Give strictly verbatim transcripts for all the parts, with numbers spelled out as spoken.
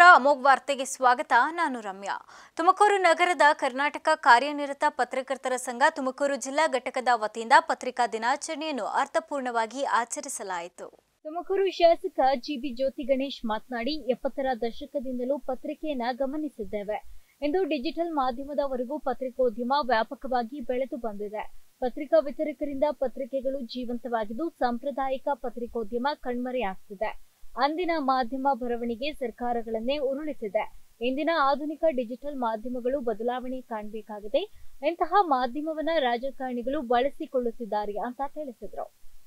ಅಮೋಘ್ ವಾರ್ತೆಗೆ ಸ್ವಾಗತ. ನಾನು ರಮ್ಯಾ. ತುಮಕೂರು ನಗರದ ಕರ್ನಾಟಕ ಕಾರ್ಯನಿರತ ಪತ್ರಕರ್ತರ ಸಂಘ ತುಮಕೂರು ಜಿಲ್ಲಾ ಘಟಕದ ವತಿಯಿಂದ ಪತ್ರಿಕಾ ದಿನಾಚರಣೆಯನ್ನು ಅರ್ಥಪೂರ್ಣವಾಗಿ ಆಚರಿಸಲಾಯಿತು. ತುಮಕೂರು ಶಾಸಕ ಜಿಬಿ ಜ್ಯೋತಿ ಗಣೇಶ್ ಮಾತನಾಡಿ, ಎಪ್ಪತ್ತರ ದಶಕದಿಂದಲೂ ಪತ್ರಿಕೆಯನ್ನ ಗಮನಿಸಿದ್ದೇವೆ. ಇಂದು ಡಿಜಿಟಲ್ ಮಾಧ್ಯಮದವರೆಗೂ ಪತ್ರಿಕೋದ್ಯಮ ವ್ಯಾಪಕವಾಗಿ ಬೆಳೆದು ಬಂದಿದೆ. ಪತ್ರಿಕಾ ವಿತರಕರಿಂದ ಪತ್ರಿಕೆಗಳು ಜೀವಂತವಾಗಿದ್ದು ಸಾಂಪ್ರದಾಯಿಕ ಪತ್ರಿಕೋದ್ಯಮ ಕಣ್ಮರೆಯಾಗ್ತಿದೆ. ಅಂದಿನ ಮಾಧ್ಯಮ ಬರವಣಿಗೆ ಸರ್ಕಾರಗಳನ್ನೇ ಉರುಳಿಸಿದೆ. ಇಂದಿನ ಆಧುನಿಕ ಡಿಜಿಟಲ್ ಮಾಧ್ಯಮಗಳು ಬದಲಾವಣೆ ಕಾಣಬೇಕಾಗಿದೆ. ಇಂತಹ ಮಾಧ್ಯಮವನ್ನ ರಾಜಕಾರಣಿಗಳು ಬಳಸಿಕೊಳ್ಳುತ್ತಿದ್ದಾರೆ ಅಂತ ತಿಳಿಸಿದ್ರು.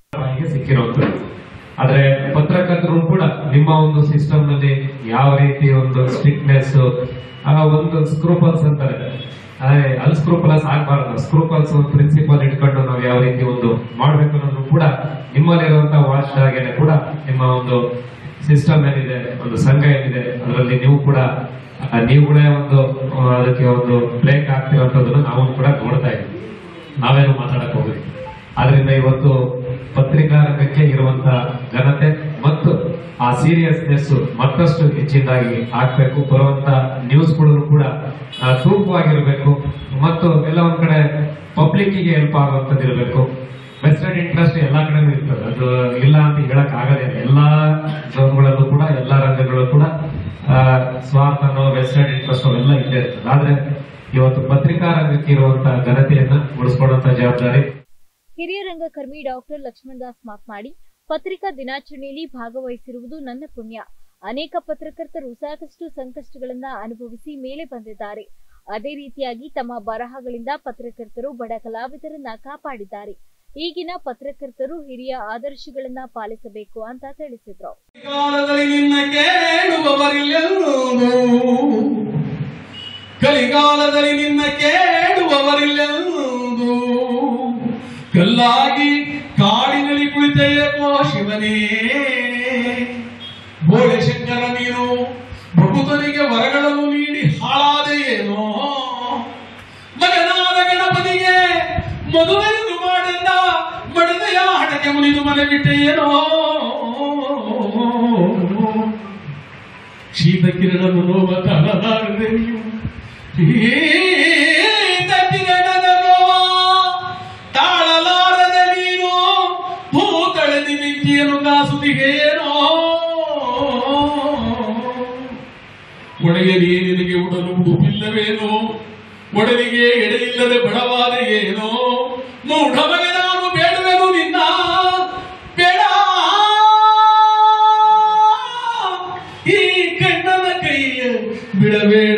ಆದ್ರೆ ಪತ್ರಕರ್ತರು ಕೂಡ ನಿಮ್ಮ ಒಂದು ಸಿಸ್ಟಮ್ ನಲ್ಲಿ ಯಾವ ರೀತಿ ಒಂದು ಸ್ಟ್ರಿಕ್ಟ್ನೆಸ್, ಒಂದು ಸ್ಕ್ರೂಪಲ್ಸ್ ಅಂತಾರೆ, ಅನ್ಸ್ಕ್ರೂಪಲ್ಸ್ ಆಗಬಾರ್ದು, ಸ್ಕ್ರೂಪಲ್ಸ್ ಪ್ರಿನ್ಸಿಪಲ್ ಇಟ್ಕೊಂಡು ನಾವು ಯಾವ ರೀತಿ ಒಂದು ಮಾಡ್ಬೇಕು ಅನ್ನೋದು ಕೂಡ ನಿಮ್ಮಲ್ಲಿರುವಂತಹ ವಾಚ್ ಹಾಗೇನೆ ಕೂಡ ನಿಮ್ಮ ಒಂದು ಸಿಸ್ಟಮ್ ಏನಿದೆ, ಒಂದು ಸಂಘ ಏನಿದೆ, ಅದರಲ್ಲಿ ನೀವು ಕೂಡ ನೀವು ಕೂಡ ಒಂದು ಅದಕ್ಕೆ ಒಂದು ಬ್ರೇಕ್ ಆಗ್ತಿರೋಂಥದ್ದನ್ನು ನಾವು ಕೂಡ ನೋಡ್ತಾ ಇದ್ದೀವಿ. ನಾವೇನು ಮಾತಾಡಕ್ ಹೋಗಿದ್ವಿ. ಆದ್ರಿಂದ ಇವತ್ತು ಪತ್ರಿಕಾ ರಂಗಕ್ಕೆ ಇರುವಂತಹ ಘನತೆ ಮತ್ತು ಆ ಸೀರಿಯಸ್ನೆಸ್ ಮತ್ತಷ್ಟು ಹೆಚ್ಚಿನದಾಗಿ ಆಗ್ಬೇಕು. ಬರುವಂತ ನ್ಯೂಸ್ಗಳು ಕೂಡ ತೂಕವಾಗಿರ್ಬೇಕು ಮತ್ತು ಎಲ್ಲ ಒಂದ್ ಕಡೆ ಪಬ್ಲಿಕ್ ಗೆ ಹೆಲ್ಪ್ ಆಗುವಂತದ್ದು ಇರಬೇಕು. ವೆಸ್ಟರ್ನ್ ಇಂಟ್ರೆಸ್ಟ್ ಎಲ್ಲಾ ಕಡೆನೂ ಇರ್ತದೆ, ಅದು ಇಲ್ಲ ಅಂತ ಹೇಳಕ್ ಆಗಲ್ಲ. ಎಲ್ಲಾ ಜೋನ್ಗಳಲ್ಲೂ ಕೂಡ ಎಲ್ಲಾ ರಂಗಗಳು ಕೂಡ ಸ್ವಾರ್ಥನೋ ವೆಸ್ಟರ್ನ್ ಇಂಟ್ರೆಸ್ಟ್ ಅವೆಲ್ಲ ಇದ್ದೇ ಇರ್ತದೆ. ಆದ್ರೆ ಇವತ್ತು ಪತ್ರಿಕಾ ರಂಗಕ್ಕೆ ಇರುವಂತಹ ಘನತೆಯನ್ನ ಉಳಿಸ್ಕೊಡುವಂತ ಜವಾಬ್ದಾರಿ. ಹಿರಿಯ ರಂಗಕರ್ಮಿ ಡಾಕ್ಟರ್ ಲಕ್ಷ್ಮಣದಾಸ್ ಮಾತನಾಡಿ, ಪತ್ರಿಕಾ ದಿನಾಚರಣೆಯಲ್ಲಿ ಭಾಗವಹಿಸಿರುವುದು ನನ್ನ ಪುಣ್ಯ. ಅನೇಕ ಪತ್ರಕರ್ತರು ಸಾಕಷ್ಟು ಸಂಕಷ್ಟಗಳನ್ನ ಅನುಭವಿಸಿ ಮೇಲೆ ಬಂದಿದ್ದಾರೆ. ಅದೇ ರೀತಿಯಾಗಿ ತಮ್ಮ ಬರಹಗಳಿಂದ ಪತ್ರಕರ್ತರು ಬಡ ಕಲಾವಿದರನ್ನ ಕಾಪಾಡಿದ್ದಾರೆ. ಈಗಿನ ಪತ್ರಕರ್ತರು ಹಿರಿಯ ಆದರ್ಶಗಳನ್ನ ಪಾಲಿಸಬೇಕು ಅಂತ ತಿಳಿಸಿದ್ರು. ಕಲಿಗಾಲದಲ್ಲಿ ನಿನ್ನ ಕೇಳುವವರಿಲ್ಲೆಂದು ಕಲ್ಲಾಗಿ ಕಾಡಿನಲ್ಲಿ ಕುಳಿತೆಯೇಕೋ ಶಿವನೇ. ಬೋಳೆಶಂಕರ ನೀನು ಪ್ರಭುತನಿಗೆ ವರಗಳನ್ನು ನೀಡಿ ಹಾಳಾದೆಯೇನೋ. ಮಗನಾದ ಗಣಪತಿಗೆ ಮದುವೆಯನ್ನು ಮಾಡಿದ ಮಡದೆಯ ಹಣಕ್ಕೆ ಮುನಿದು ಮನೆ ಬಿಟ್ಟೆಯೇನೋ. ಶೀತ ಕಿರಣ ನೋವ ತಳಲಾರದೆ ನೀವು ತಾಳಲಾರದೆ ನೀನು ಭೂತಳೆದಿ ಮಿಂಚಿಯನ್ನು ಕಾಸುತ್ತಿಗೇನೋ. ಒಡೆಯಲಿ ನಿನಗೆ ಉಡಲು ಉಡುಪಿಲ್ಲವೇನೋ, ಒಡಲಿಗೆ ಎಡೆಯಿಲ್ಲದೆ ಬಡವಾದ ಏನೋ. ಮೂಢಮಗೆ ನಾನು ಬೇಡವೇನು ನಿನ್ನ ಬೇಡ, ಈ ಕಣ್ಣನ ಕೈಯ ಬಿಡಬೇಡ.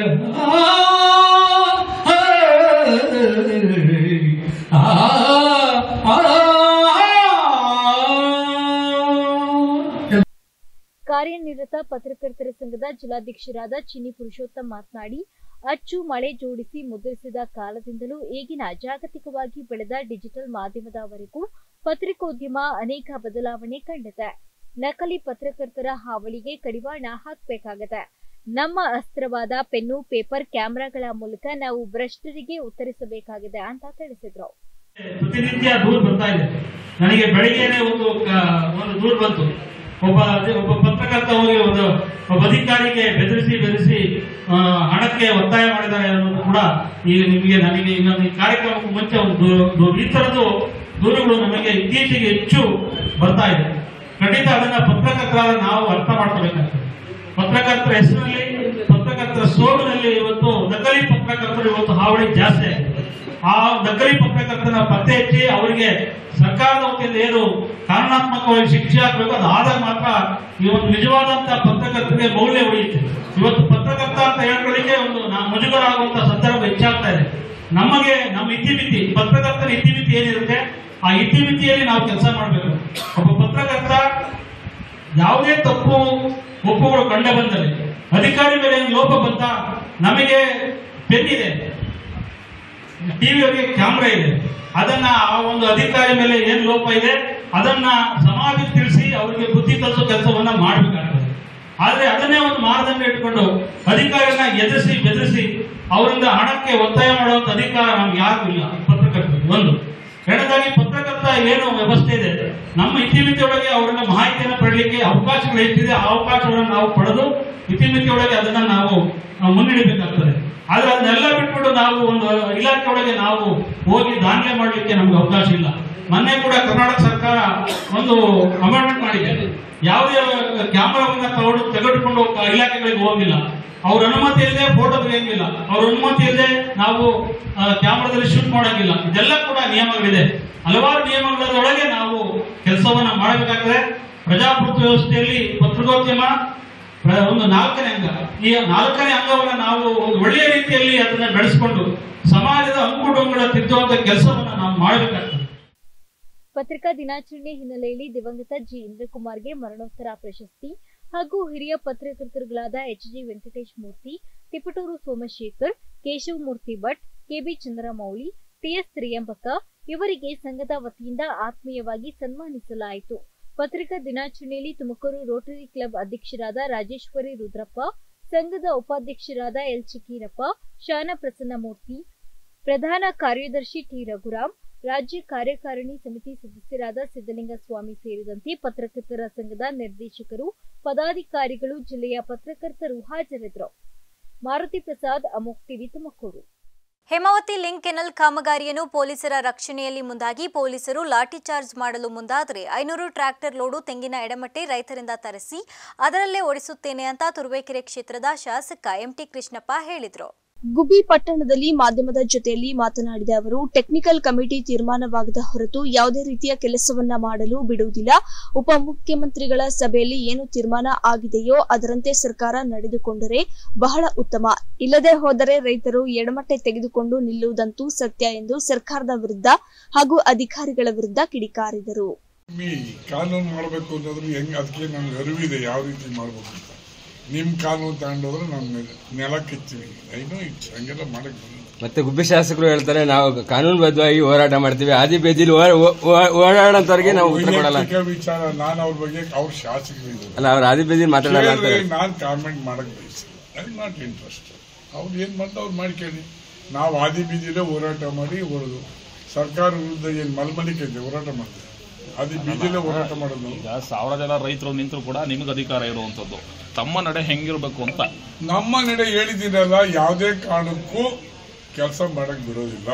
ಕಾರ್ಯನಿರತ ಪತ್ರಕರ್ತರ ಸಂಘದ ಜಿಲ್ಲಾಧ್ಯಕ್ಷರಾದ ಚಿನ್ನಿ ಪುರುಷೋತ್ತಮ್ ಮಾತನಾಡಿ, ಅಚ್ಚು ಮಳೆ ಜೋಡಿಸಿ ಮುದ್ರಿಸಿದ ಕಾಲದಿಂದಲೂ ಈಗಿನ ಜಾಗತಿಕವಾಗಿ ಬೆಳೆದ ಡಿಜಿಟಲ್ ಮಾಧ್ಯಮದವರೆಗೂ ಪತ್ರಿಕೋದ್ಯಮ ಅನೇಕ ಬದಲಾವಣೆ ಕಂಡಿದೆ. ನಕಲಿ ಪತ್ರಕರ್ತರ ಹಾವಳಿಗೆ ಕಡಿವಾಣ ಹಾಕಬೇಕಾಗಿದೆ. ನಮ್ಮ ಅಸ್ತ್ರವಾದ ಪೆನ್ನು, ಪೇಪರ್, ಕ್ಯಾಮೆರಾಗಳ ಮೂಲಕ ನಾವು ಭ್ರಷ್ಟರಿಗೆ ಉತ್ತರಿಸಬೇಕಾಗಿದೆ ಅಂತ ತಿಳಿಸಿದ್ರು. ಪ್ರತಿನಿತ್ಯ ದೂರ ಬರ್ತಾ ಇದೆ. ನನಗೆ ಬೆಳಗ್ಗೆನೆ ಒಂದು ಒಂದು ದೂರ ಬಂತು. ಒಬ್ಬ ಒಬ್ಬ ಪತ್ರಕರ್ತ ಹೋಗಿ ಒಂದು ಒಬ್ಬ ಅಧಿಕಾರಿಗೆ ಬೆದರಿಸಿ ಬೆದರಿಸಿ ಹಣಕ್ಕೆ ಒತ್ತಾಯ ಮಾಡಿದ್ದಾರೆ ಅನ್ನೋದು ಕೂಡ ಈಗ ನಿಮಗೆ ನನಗೆ ಇನ್ನೊಂದು ಈ ಕಾರ್ಯಕ್ರಮಕ್ಕೂ ಮುಂಚೆ ಒಂದು ಈ ತರದ್ದು ದೂರುಗಳು ನಮಗೆ ಇತ್ತೀಚೆಗೆ ಹೆಚ್ಚು ಬರ್ತಾ ಇದೆ. ಖಂಡಿತ ಅದನ್ನ ಪತ್ರಕರ್ತರಾದ ನಾವು ಅರ್ಥ ಮಾಡ್ಕೋಬೇಕಾಗ್ತದೆ. ಪತ್ರಕರ್ತರ ಹೆಸರಿನಲ್ಲಿ, ಪತ್ರಕರ್ತರ ಸೋಲಿನಲ್ಲಿ ಇವತ್ತು ನಕಲಿ ಪತ್ರಕರ್ತರು ಇವತ್ತು ಹಾವಳಿ ಜಾಸ್ತಿ ಆಗಿದೆ. ಆ ನಕಲಿ ಪತ್ರಕರ್ತನ ಪತ್ತೆ ಹಚ್ಚಿ ಅವರಿಗೆ ಸರ್ಕಾರದ ವತಿಯಿಂದ ಏನು ಕಾರಣಾತ್ಮಕವಾಗಿ ಶಿಕ್ಷೆ ಹಾಕಬೇಕು, ಅದು ಆದಾಗ ಮಾತ್ರ ಈ ಒಂದು ನಿಜವಾದಂತಹ ಪತ್ರಕರ್ತರಿಗೆ ಮೌಲ್ಯ ಉಳಿಯುತ್ತೆ. ಇವತ್ತು ಪತ್ರಕರ್ತ ಅಂತ ಹೇಳ್ಕೊಳ್ಳಿಕ್ಕೆ ಒಂದು ಮುಜುಗರ ಆಗುವಂತಹ ಸಂದರ್ಭ ಹೆಚ್ಚಾಗ್ತಾ ಇದೆ. ನಮಗೆ ನಮ್ಮ ಇತಿಮಿತಿ, ಪತ್ರಕರ್ತರ ಇತಿಮಿತಿ ಏನಿರುತ್ತೆ ಆ ಇತಿಮಿತಿಯಲ್ಲಿ ನಾವು ಕೆಲಸ ಮಾಡಬೇಕು. ಒಬ್ಬ ಪತ್ರಕರ್ತ ಯಾವುದೇ ತಪ್ಪು ಒಪ್ಪುಗಳು ಕಂಡು ಬಂದಲ್ಲಿ ಅಧಿಕಾರಿ ಮೇಲೆ ಲೋಪ ಬಂತ, ನಮಗೆ ಪೆನ್ ಇದೆ, ಟಿವಿಯವರಿಗೆ ಕ್ಯಾಮ್ರಾ ಇದೆ, ಅದನ್ನ ಆ ಒಂದು ಅಧಿಕಾರಿ ಮೇಲೆ ಏನ್ ಲೋಪ ಇದೆ ಅದನ್ನ ಸಮಾಜಕ್ಕೆ ತಿಳಿಸಿ ಅವರಿಗೆ ಬುದ್ಧಿ ಕಲಿಸೋ ಕೆಲಸವನ್ನ ಮಾಡಬೇಕಾಗ್ತದೆ. ಆದ್ರೆ ಅದನ್ನೇ ಒಂದು ಮಾನದಂಡ ಇಟ್ಕೊಂಡು ಅಧಿಕಾರಿನ ಎದುರಿಸಿ ಬೆದರಿಸಿ ಅವರಿಂದ ಹಣಕ್ಕೆ ಒತ್ತಾಯ ಮಾಡುವಂತ ಅಧಿಕಾರ ನಮ್ಗೆ ಯಾರಿಗೂ ಇಲ್ಲ ಪತ್ರಕರ್ತರಿಗೆ. ಒಂದು ಎರಡನೇದಾಗಿ ಪತ್ರಕರ್ತ ಏನು ವ್ಯವಸ್ಥೆ ಇದೆ ನಮ್ಮ ಇತಿಮಿತಿಯೊಳಗೆ ಅವರನ್ನ ಮಾಹಿತಿಯನ್ನು ಪಡೆಯಲಿಕ್ಕೆ ಅವಕಾಶಗಳು ಹೆಚ್ಚಿದೆ. ಆ ಅವಕಾಶಗಳನ್ನು ನಾವು ಪಡೆದು ಇತಿಮಿತಿಯೊಳಗೆ ಅದನ್ನ ನಾವು ಮುನ್ನಡೆಯಬೇಕಾಗ್ತದೆ. ಆದ್ರೆ ಅದನ್ನೆಲ್ಲ ಬಿಟ್ಬಿಟ್ಟು ನಾವು ಒಂದು ಇಲಾಖೆ ಒಳಗೆ ನಾವು ಹೋಗಿ ದಾಖಲೆ ಮಾಡಲಿಕ್ಕೆ ನಮ್ಗೆ ಅವಕಾಶ ಇಲ್ಲ. ಮೊನ್ನೆ ಕೂಡ ಕರ್ನಾಟಕ ಸರ್ಕಾರ ಒಂದು ಅಮೆಂಡ್ಮೆಂಟ್ ಮಾಡಿದೆ. ಯಾವುದೇ ಕ್ಯಾಮರಾವನ್ನ ತಗೊಂಡು ತೆಗೆದುಕೊಂಡು ಇಲಾಖೆಗಳಿಗೆ ಹೋಗಿಲ್ಲ. ಅವ್ರ ಅನುಮತಿ ಇಲ್ಲದೆ ಫೋಟೋ ತೆಗೆಯಂಗಿಲ್ಲ, ಅವ್ರ ಅನುಮತಿ ಇಲ್ಲದೆ ನಾವು ಕ್ಯಾಮರಾದಲ್ಲಿ ಶೂಟ್ ಮಾಡಂಗಿಲ್ಲ. ಇದೆಲ್ಲ ಕೂಡ ನಿಯಮಗಳಿದೆ. ಹಲವಾರು ನಿಯಮಗಳೊಳಗೆ ನಾವು ಕೆಲಸವನ್ನ ಮಾಡಬೇಕಾದ್ರೆ ಪ್ರಜಾಪ್ರಭುತ್ವ ವ್ಯವಸ್ಥೆಯಲ್ಲಿ ಪತ್ರಿಕೋದ್ಯಮ ಒಂದು ನಾಲ್ಕನೇ ಅಂಗ. ಈ ನಾಲ್ಕನೇ ಅಂಗವನ್ನು ನಾವು ಒಂದು ಒಳ್ಳೆಯ ರೀತಿಯಲ್ಲಿ ಅದನ್ನ ಬೆಳೆಸಿಕೊಂಡು ಸಮಾಜದ ಅಂಕುಡೊಂಗುಗಳ ತಿದ್ದುವಂತ ಕೆಲಸವನ್ನ ನಾವು ಮಾಡಬೇಕಾಗ್ತದೆ. ಪತ್ರಿಕಾ ದಿನಾಚರಣೆ ಹಿನ್ನೆಲೆಯಲ್ಲಿ ದಿವಂಗತ ಜಿ ಇಂದ್ರಕುಮಾರ್ಗೆ ಮರಣೋತ್ತರ ಪ್ರಶಸ್ತಿ ಹಾಗೂ ಹಿರಿಯ ಪತ್ರಕರ್ತರುಗಳಾದ H G Venkatesh Murthy, Tiptur Somashekar, Keshavamurthy Bhat, KB Chandramouli, TS Triyambaka ಇವರಿಗೆ ಸಂಘದ ವತಿಯಿಂದ ಆತ್ಮೀಯವಾಗಿ ಸನ್ಮಾನಿಸಲಾಯಿತು. ಪತ್ರಿಕಾ ದಿನಾಚರಣೆಯಲ್ಲಿ ತುಮಕೂರು ರೋಟರಿ ಕ್ಲಬ್ ಅಧ್ಯಕ್ಷರಾದ ರಾಜೇಶ್ವರಿ ರುದ್ರಪ್ಪ, ಸಂಘದ ಉಪಾಧ್ಯಕ್ಷರಾದ ಎಲ್ ಚಿಕ್ಕೀರಪ್ಪ, ಶಾನ ಪ್ರಸನ್ನಮೂರ್ತಿ, ಪ್ರಧಾನ ಕಾರ್ಯದರ್ಶಿ ಟಿ ರಘುರಾಮ್, ರಾಜ್ಯ ಕಾರ್ಯಕಾರಿಣಿ ಸಮಿತಿ ಸದಸ್ಯರಾದ ಸಿದ್ದಲಿಂಗ ಸ್ವಾಮಿ ಸೇರಿದಂತೆ ಪತ್ರಕರ್ತರ ಸಂಘದ ನಿರ್ದೇಶಕರು, ಪದಾಧಿಕಾರಿಗಳು, ಜಿಲ್ಲೆಯ ಪತ್ರಕರ್ತರು ಹಾಜರಿದ್ದರು. Maruti Prasad, Amogh TV, Tumakuru. Hemavathi link canal ಕಾಮಗಾರಿಯನ್ನು ಪೊಲೀಸರ ರಕ್ಷಣೆಯಲ್ಲಿ ಮುಂದಾಗಿ ಪೊಲೀಸರು ಲಾಠಿ ಚಾರ್ಜ್ ಮಾಡಲು ಮುಂದಾದರೆ ಐನೂರು ಟ್ರ್ಯಾಕ್ಟರ್ ಲೋಡು ತೆಂಗಿನ ಎಡಮಟ್ಟೆ ರೈತರಿಂದ ತರಿಸಿ ಅದರಲ್ಲೇ ಓಡಿಸುತ್ತೇನೆ ಅಂತ ತುರುವೇಕೆರೆ ಕ್ಷೇತ್ರದ ಶಾಸಕ ಎಂಟಿ ಕೃಷ್ಣಪ್ಪ ಹೇಳಿದರು. ಗುಬ್ಬಿ ಪಟ್ಟಣದಲ್ಲಿ ಮಾಧ್ಯಮದ ಜೊತೆಯಲ್ಲಿ ಮಾತನಾಡಿದ ಅವರು, ಟೆಕ್ನಿಕಲ್ ಕಮಿಟಿ ತೀರ್ಮಾನವಾಗದ ಹೊರತು ಯಾವುದೇ ರೀತಿಯ ಕೆಲಸವನ್ನ ಮಾಡಲು ಬಿಡುವುದಿಲ್ಲ. ಉಪಮುಖ್ಯಮಂತ್ರಿಗಳ ಸಭೆಯಲ್ಲಿ ಏನು ತೀರ್ಮಾನ ಆಗಿದೆಯೋ ಅದರಂತೆ ಸರ್ಕಾರ ನಡೆದುಕೊಂಡರೆ ಬಹಳ ಉತ್ತಮ. ಇಲ್ಲದೆ ಹೋದರೆ ರೈತರು ಎಡಮಟ್ಟೆ ತೆಗೆದುಕೊಂಡು ನಿಲ್ಲುವುದಂತೂ ಸತ್ಯ ಎಂದು ಸರ್ಕಾರದ ವಿರುದ್ಧ ಹಾಗೂ ಅಧಿಕಾರಿಗಳ ವಿರುದ್ಧ ಕಿಡಿಕಾರಿದರು. ಕಾನೂನು ಮಾಡಬೇಕು ಅನ್ನೋದ್ರ ಹೆಂಗ್ ಅದಕ್ಕೆ ನಮ್ಗೆ ಅರಿವಿದೆ ಯಾವ ರೀತಿ ಮಾಡ್ಬೇಕು ಅಂತ. ನಿಮ್ ಕಾನೂನು ತಗೊಂಡೋದ್ರೆ ನಾವು ನೆಲ ಕಿತ್ತೀವಿ. ಐನೋ ಇಟ್ಸ್ ಹಂಗೆಲ್ಲ ಮಾಡಕ್ ಮತ್ತೆ ಗುಬ್ಬಿ ಶಾಸಕರು ಹೇಳ್ತಾರೆ ನಾವು ಕಾನೂನುಬದ್ಧವಾಗಿ ಹೋರಾಟ ಮಾಡ್ತೀವಿ, ಆದಿ ಬೇದಿಲಿ ಓಡಾಡೋಂತವ್ರಿಗೆ ನಾವು ಉತ್ತರ ಕೊಡಲ್ಲ. ವಿಚಾರ ನಾನು ಅವ್ರ ಬಗ್ಗೆ ಅವ್ರ ಶಾಸಕರು ಅಲ್ಲ, ಅವ್ರ ಆದಿ ಬೇದಿ ಮಾತಾಡಲ್ಲ. ನಾನ್ ಕಾಮೆಂಟ್ ಮಾಡಕ್ ಬಯಸ್ತೀನಿ. I am not interest. ಅವ್ರು ಏನ್ ಮಾಡ್ತಾ ಅವ್ರು ಮಾಡ್ಕೊಳ್ಳಿ. ನಾವು ಆದಿ ಬೀದಿಲೇ ಹೋರಾಟ ಮಾಡಿ ಹೊರದು ಸರ್ಕಾರ ವಿರುದ್ಧ ಏನ್ ಮಲ್ಮಲಿಕೆ ಇದೆ ಹೋರಾಟ ಮಾಡ್ತೀವಿ. ಆದಿ ಬೀದಿಲೇ ಹೋರಾಟ ಮಾಡೋದು. ಈಗ ಸಾವಿರ ಜನ ರೈತರು ನಿಂತರೂ ಕೂಡ ನಿಮ್ಗೆ ಅಧಿಕಾರ ಇರುವಂತದ್ದು. ತಮ್ಮ ನಡೆ ಹೆಂಗಿರ್ಬೇಕು ಅಂತ ನಮ್ಮ ನಡೆ ಹೇಳಿದ್ದೀನಲ್ಲ, ಯಾವುದೇ ಕಾರಣಕ್ಕೂ ಕೆಲಸ ಮಾಡಕ್ ಬಿಡೋದಿಲ್ಲ.